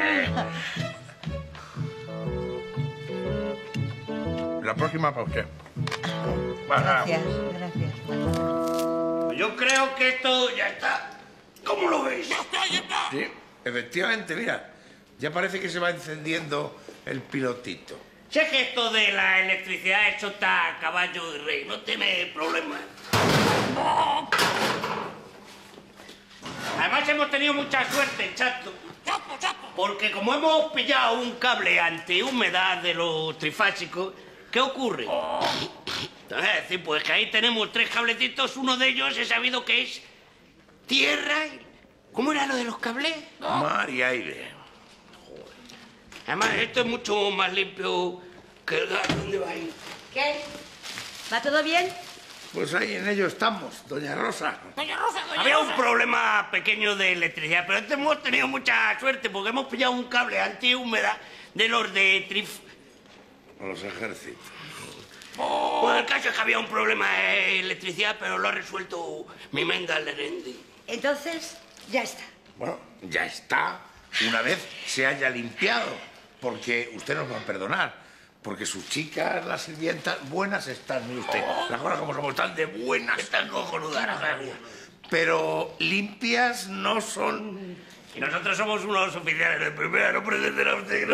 B: La próxima para usted.
L: Gracias, gracias.
A: Yo creo que esto ya está. ¿Cómo lo ves?
B: Sí, efectivamente, mira. Ya parece que se va encendiendo el pilotito.
A: Sé que esto de la electricidad, eso está a caballo y rey. No tiene problema. Además hemos tenido mucha suerte, chato. Porque como hemos pillado un cable antihúmedad de los trifásicos, ¿qué ocurre? Es decir, pues que ahí tenemos 3 cablecitos. Uno de ellos he sabido que es tierra. ¿Cómo era lo de los cables?
B: Mar y aire.
A: Además, esto es mucho más limpio que el gas. ¿Dónde va ahí?
L: ¿Qué? ¿Va todo bien?
B: Pues ahí en ello estamos, doña Rosa.
A: Había un problema pequeño de electricidad, pero hemos tenido mucha suerte porque hemos pillado un cable antihúmeda de los de
B: Los ejércitos.
A: Bueno, el caso es que había un problema de electricidad, pero lo ha resuelto mi menga Lerendi.
L: Entonces, ya está.
B: Bueno, ya está. Una vez se haya limpiado. Porque usted nos va a perdonar. Porque sus chicas, las sirvientas, buenas están, mire usted. Las cosas como somos tan de buenas.
A: Están cojonudas.
B: Pero limpias no son.
A: Y nosotros somos unos oficiales de primera, no pretenderá usted.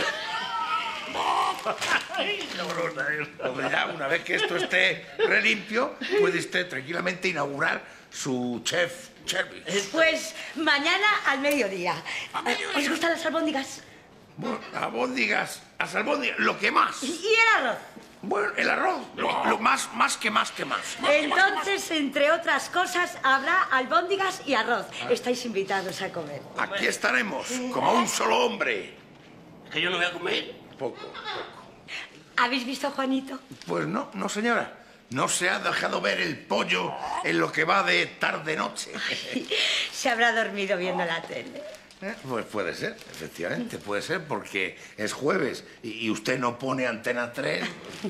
B: Pues ya, una vez que esto esté relimpio, puede usted tranquilamente inaugurar su chef service.
L: Pues mañana al mediodía. ¿Os gustan las albóndigas?
B: Bueno, albóndigas, las albóndigas, lo que más.
L: ¿Y el arroz?
B: Bueno, el arroz, lo más que más.
L: Entonces, entre otras cosas, habrá albóndigas y arroz. Estáis invitados a comer.
B: Aquí estaremos, como un solo hombre.
A: ¿Que yo no voy a comer?
B: Poco.
L: ¿Habéis visto a Juanito?
B: Pues no, señora. No se ha dejado ver el pollo en lo que va de tarde-noche.
L: Se habrá dormido viendo la tele.
B: Pues puede ser, efectivamente, puede ser, porque es jueves y usted no pone Antena 3.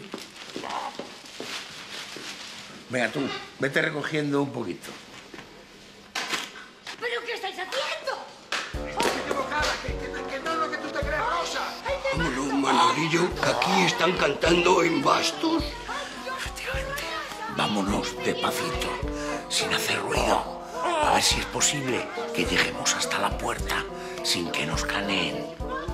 B: Venga, tú, vete recogiendo un poquito.
L: ¿Pero qué estáis haciendo?
I: Equivocada, que no es lo que tú te crees, Rosa.
A: Vámonos, Manolillo, que aquí están cantando en bastos.
B: Efectivamente. Vámonos despacito, sin hacer ruido. A ver si es posible que lleguemos hasta la puerta sin que nos caneen.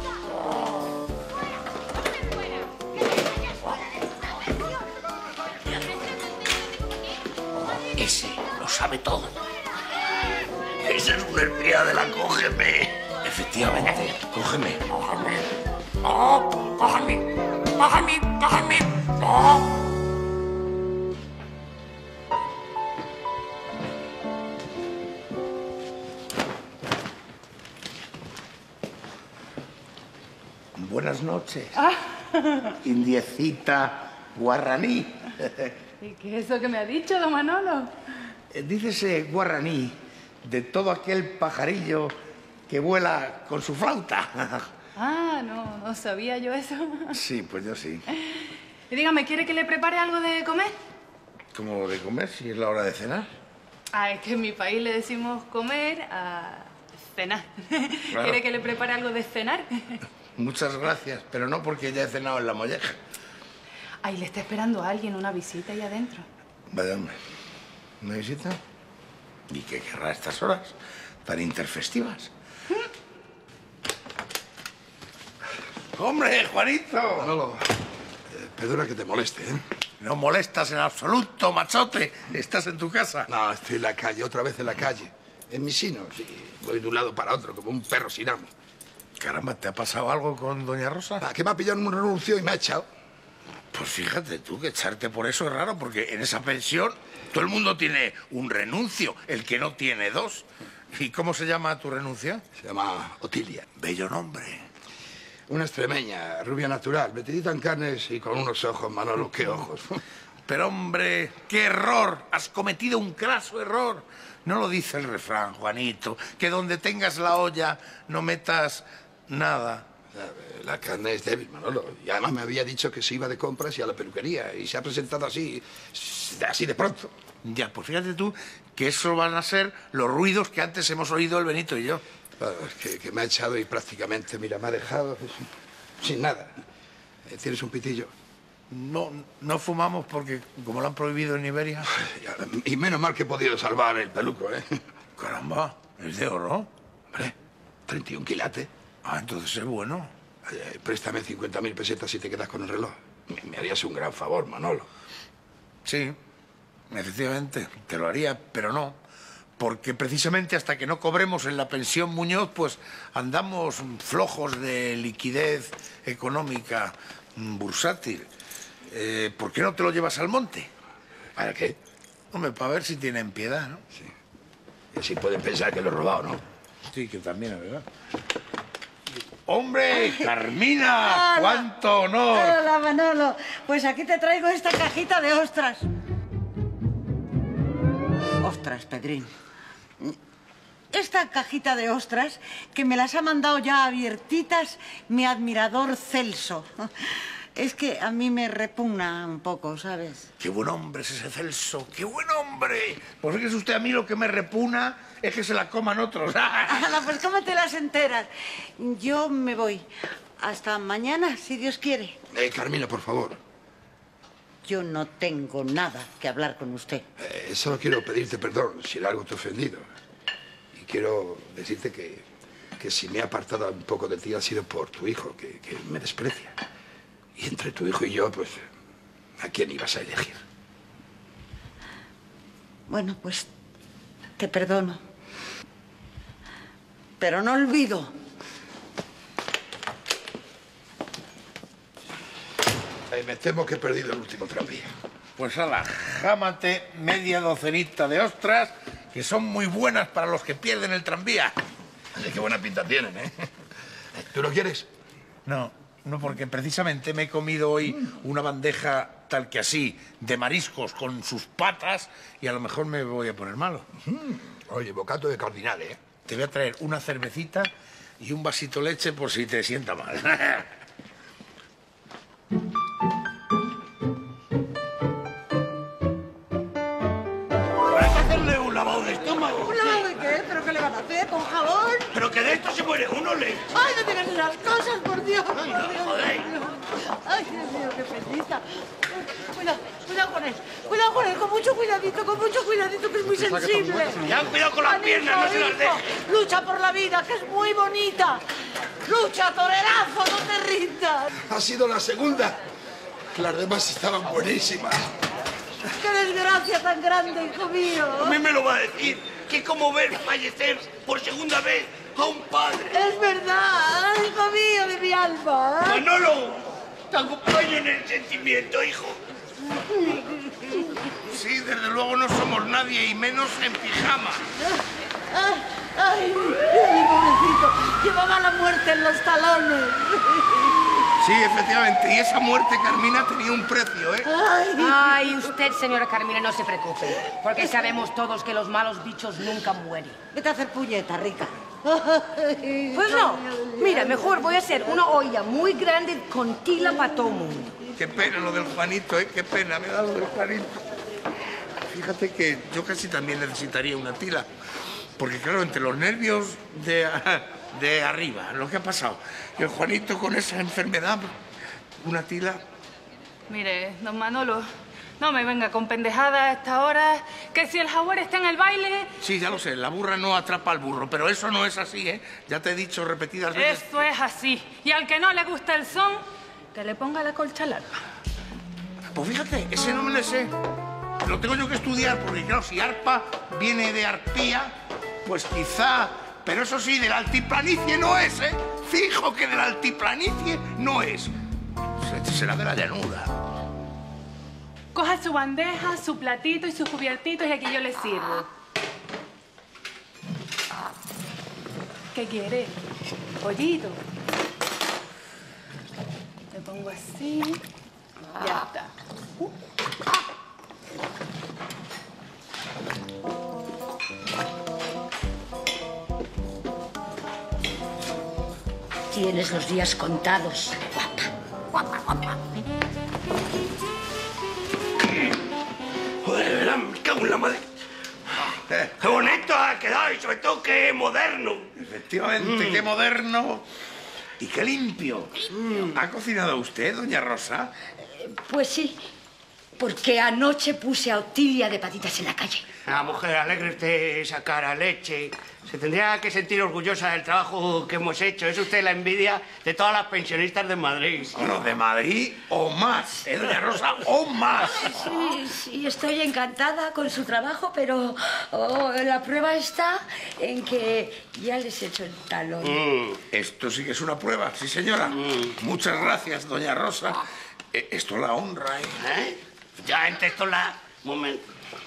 B: Ese lo sabe todo.
A: Esa es una espía de la Cógeme.
B: Efectivamente, cógeme.
D: Cógeme.
B: Buenas noches. Indiecita guarraní.
G: ¿Y qué es eso que me ha dicho, don Manolo?
B: Dícese guarraní de todo aquel pajarillo que vuela con su flauta.
G: Ah, no sabía yo eso.
B: Sí, pues yo sí.
G: Y dígame, ¿quiere que le prepare algo de comer?
B: ¿Cómo de comer si es la hora de cenar?
G: Ah, es que en mi país le decimos comer a cenar.
B: Claro.
G: ¿Quiere que le prepare algo de cenar?
B: Muchas gracias, pero no porque ya he cenado en La Molleja.
G: Ahí le está esperando a alguien una visita ahí adentro.
B: Vaya, hombre. ¿Una visita? ¿Y qué querrá a estas horas tan interfestivas? ¡Hombre, Juanito!
I: Manolo, perdona que te moleste, ¿eh?
B: No molestas en absoluto, machote. ¿Estás en tu casa?
I: No, estoy en la calle, otra vez en la calle. En mis sinos, sí. Voy de un lado para otro, como un perro sin amo.
B: Caramba, ¿te ha pasado algo con doña Rosa?
I: Que me ha pillado en un renuncio y me ha echado.
B: Pues fíjate tú, que echarte por eso es raro, porque en esa pensión todo el mundo tiene un renuncio, el que no tiene dos. ¿Y cómo se llama tu renuncia?
I: Se llama Otilia.
B: Bello nombre.
I: Una extremeña, rubia natural, metidita en carnes y con unos ojos, Manolo, qué ojos.
B: Pero, hombre, qué error. Has cometido un craso error. No lo dice el refrán, Juanito, que donde tengas la olla no metas nada.
I: La carne es débil, Manolo. Y además me había dicho que se iba de compras y a la peluquería. Y se ha presentado así de pronto.
B: Ya, pues fíjate tú que eso van a ser los ruidos que antes hemos oído el Benito y yo.
I: Que me ha echado y prácticamente, mira, me ha dejado sin nada. ¿Tienes un pitillo?
B: No fumamos porque, como lo han prohibido en Iberia...
I: Y menos mal que he podido salvar el peluco, ¿eh?
B: Caramba, es de oro.
I: Hombre, 31 quilates.
B: Ah, entonces es bueno.
I: Préstame 50.000 pesetas si te quedas con el reloj. Me harías un gran favor, Manolo.
B: Sí, efectivamente, te lo haría, pero no. Porque precisamente hasta que no cobremos en la pensión Muñoz, pues andamos flojos de liquidez económica bursátil. ¿Por qué no te lo llevas al monte?
I: ¿Para qué?
B: Hombre, para ver si tienen piedad, ¿no?
I: Sí. Y así pueden pensar que lo he robado, ¿no?
B: Sí, que también, ¿verdad? ¡Hombre, Carmina! ¡Cuánto honor!
C: Hola, Manolo. Pues aquí te traigo esta cajita de ostras. Ostras, Pedrín. Esta cajita de ostras, que me las ha mandado ya abiertitas mi admirador Celso. Es que a mí me repugna un poco, ¿sabes?
B: ¡Qué buen hombre es ese Celso! ¡Qué buen hombre! Pues fíjese usted, a mí lo que me repugna es que se la coman otros.
C: Ala, pues ¿cómo te las enteras? Yo me voy. Hasta mañana, si Dios quiere.
I: Carmina, por favor.
C: Yo no tengo nada que hablar con usted.
I: Solo quiero pedirte perdón si en algo te he ofendido. Y quiero decirte que si me he apartado un poco de ti ha sido por tu hijo, que me desprecia. Y entre tu hijo y yo, pues, ¿a quién ibas a elegir?
C: Bueno, pues, te perdono. Pero no olvido.
I: Me temo que he perdido el último tranvía.
B: Pues ala, jámate media docenita de ostras, que son muy buenas para los que pierden el tranvía.
I: Qué buena pinta tienen, ¿eh? ¿Tú lo quieres?
B: No, porque precisamente me he comido hoy una bandeja tal que así, de mariscos con sus patas, y a lo mejor me voy a poner malo.
I: Oye, bocato de cardinal, ¿eh?
B: Te voy a traer una cervecita y un vasito de leche por si te sienta mal.
A: Un lavado de estómago.
C: ¿Un lavado de qué? ¿Pero qué le van a hacer? ¿Con jabón?
A: Pero que de esto se muere uno, le.
C: ¡Ay, no digas esas cosas, por Dios!
A: Ay, no, joder.
C: ¡Ay, Dios mío, qué pendita! Cuidado con él. Cuidado con él, con mucho cuidadito, que es muy sensible.
A: Ya, cuidado con las piernas, no se las dejes.
C: Lucha por la vida, que es muy bonita. Lucha, torerazo, no te rindas.
I: Ha sido la segunda. Las demás estaban buenísimas.
C: ¡Qué desgracia tan grande, hijo mío!
A: A mí me lo va a decir. Que como ver fallecer por segunda vez a un padre.
C: Es verdad, hijo mío de mi alma.
A: Manolo, te acompaño en el sentimiento, hijo.
B: Sí, desde luego no somos nadie, y menos en pijama.
C: ¡Ay, mi pobrecito! Llevaba la muerte en los talones.
B: Sí, efectivamente. Y esa muerte, Carmina, tenía un precio, ¿eh?
F: Ay, usted, señora Carmina, no se preocupe. Porque sabemos todos que los malos bichos nunca mueren.
C: Vete a hacer puñeta, rica.
F: Pues no. Mira, mejor voy a hacer una olla muy grande con tila para todo el mundo.
B: Qué pena lo del Juanito, ¿eh? Qué pena me da lo del Juanito. Fíjate que yo casi también necesitaría una tila. Porque, claro, entre los nervios de arriba, lo que ha pasado, y el Juanito con esa enfermedad, una tila...
G: Mire, don Manolo, no me venga con pendejadas a esta hora, que si el jaguar está en el baile...
B: Sí, ya lo sé, la burra no atrapa al burro, pero eso no es así, ¿eh? Ya te he dicho repetidas veces...
G: Eso es así. Y al que no le gusta el son, que le ponga la colcha al arpa.
B: Pues fíjate, ese no me lo sé. Lo tengo yo que estudiar, porque claro, si arpa viene de arpía, pues quizá... Pero eso sí, de la altiplanicie no es, ¿eh? Fijo que de la altiplanicie no es. Será de la llanura.
G: Coja su bandeja, su platito y sus cubiertitos y aquí yo le sirvo. ¿Qué quiere? Pollito. Le pongo así. Ya está.
L: tienes los días contados, guapa. Guapa, guapa.
A: Joder, de verdad, me cago en la madre. ¡Qué bonito ha quedado! Y sobre todo, qué moderno.
B: Efectivamente, qué moderno y qué limpio. ¿Ha cocinado usted, doña Rosa?
L: Pues sí, porque anoche puse a Otilia de patitas en la calle.
A: La mujer, alegre de sacar a leche. Se tendría que sentir orgullosa del trabajo que hemos hecho. Es usted la envidia de todas las pensionistas de Madrid.
B: Bueno, de Madrid o más, doña Rosa, o más.
L: Sí, estoy encantada con su trabajo, pero la prueba está en que ya les he hecho el talón.
B: Esto sí que es una prueba, sí, señora. Muchas gracias, doña Rosa. Esto la honra, ¿eh?
A: Ya, esto la... Momento.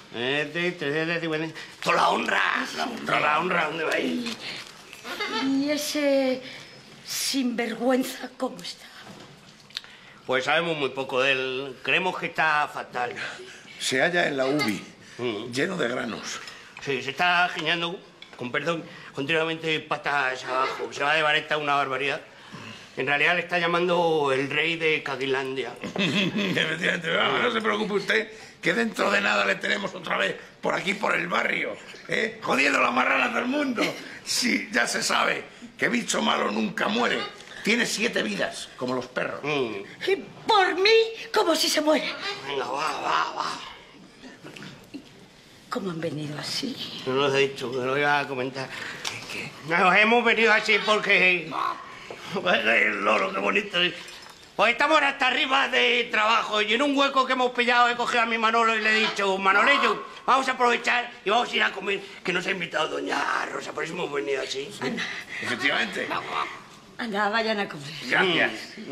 A: Esto la honra. La honra, ¿dónde va a ir?
L: ¿Y ese sinvergüenza cómo está?
A: Pues sabemos muy poco de él. Creemos que está fatal.
B: Se halla en la UBI, lleno de granos.
A: Sí, se está giñando, con perdón, continuamente patas abajo. Se va de vareta una barbaridad. En realidad le está llamando el rey de Cadilandia.
B: Efectivamente, no se preocupe usted, que dentro de nada le tenemos otra vez por aquí, por el barrio, jodiendo las marranas del mundo. Sí, ya se sabe que bicho malo nunca muere. Tiene 7 vidas, como los perros.
L: Y por mí, como si se muere.
A: Venga, va.
L: ¿Cómo han venido así?
A: No lo he dicho, que lo iba a comentar. ¿Qué? Nos hemos venido así porque... El loro, qué bonito. Pues estamos hasta arriba de trabajo y en un hueco que hemos pillado he cogido a mi Manolo y le he dicho, Manolillo, vamos a aprovechar y vamos a ir a comer, que nos ha invitado doña Rosa, por eso hemos venido así.
B: ¿Sí? Efectivamente.
L: Anda, vayan a comer.
B: Gracias.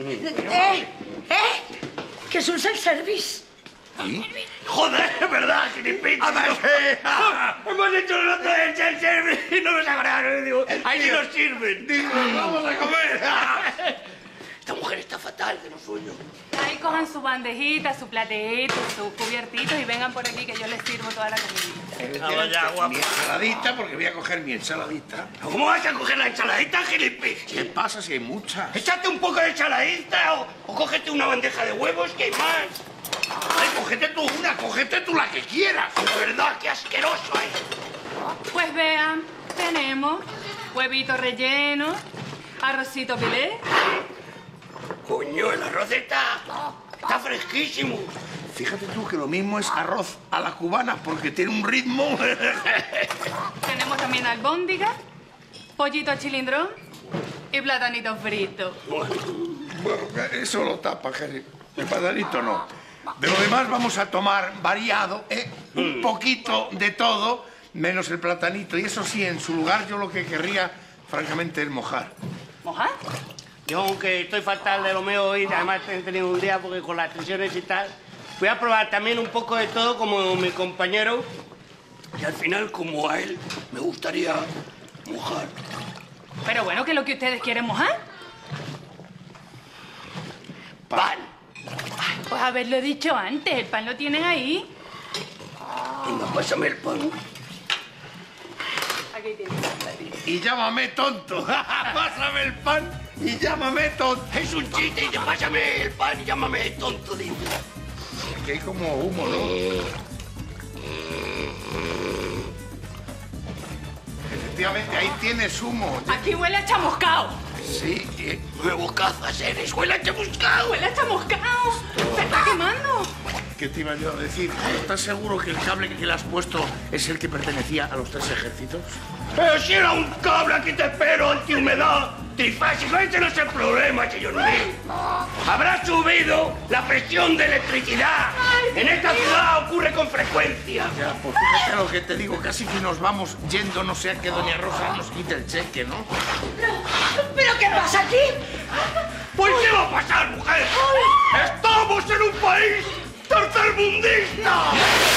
L: Que es un self-service.
B: ¿Sí?
A: Joder, es verdad, gilipincho. Hemos hecho el otro del self-service y no nos agradan. Digo, ahí sí nos sirven.
B: Digo, vamos a comer.
A: Esta mujer está fatal de lo suyo.
G: Ahí cojan su bandejita, su platito, sus cubiertitos y vengan por aquí que yo les sirvo toda la comida.
B: Mi ensaladita, porque voy a coger mi ensaladita.
A: ¿Cómo vas a coger la ensaladita, gilipincho?
B: ¿Qué pasa si hay muchas?
A: Échate un poco de ensaladita o cógete una bandeja de huevos que hay más.
B: Ay, cógete tú la que quieras.
A: De verdad, qué asqueroso es.
G: Pues vean, tenemos huevito relleno, arrocito pilé.
A: Coño, el arroz está fresquísimo.
B: Fíjate tú que lo mismo es arroz a la cubana porque tiene un ritmo.
G: Tenemos también albóndiga, pollito a chilindrón y platanito frito.
B: Bueno, eso lo tapa, Jerry. El platanito no. De lo demás vamos a tomar variado, un poquito de todo, menos el platanito. Y eso sí, en su lugar yo lo que querría, francamente, es mojar.
G: ¿Mojar?
A: Yo, aunque estoy fatal de lo mío hoy, además he tenido un día porque con las tensiones y tal, voy a probar también un poco de todo como mi compañero. Y al final, como a él, me gustaría mojar.
G: Pero bueno, ¿qué es lo que ustedes quieren mojar?
A: Pan.
G: Ay, pues haberlo dicho antes, el pan lo tienen ahí.
A: Venga, pásame el pan.
G: Aquí tienes.
B: Y llámame tonto. Pásame el pan y llámame tonto.
A: Es un chiste, y pásame el pan y llámame tonto, dice.
B: Que hay como humo, ¿no? Efectivamente, ahí tienes humo.
G: Aquí huele a chamuscao.
B: Sí,
A: nuevo cazas eres, huele a chamuscao.
G: Huele a chamuscao. Se está quemando.
B: ¿Qué te iba yo a decir? ¿Estás seguro que el cable que le has puesto es el que pertenecía a los 3 ejércitos?
A: Pero si era un cable, aquí te espero, antihumedad, trifásico, ese no es el problema, señor mío. Habrá subido la presión de electricidad. En esta ciudad ocurre con frecuencia.
B: Ya, pues fíjate lo que te digo, casi que nos vamos yendo, no sea que doña Rosa nos quite el cheque, ¿no?
L: ¿Pero qué pasa aquí?
A: Pues ¿qué va a pasar, mujer? ¡Estamos en un país tercermundista!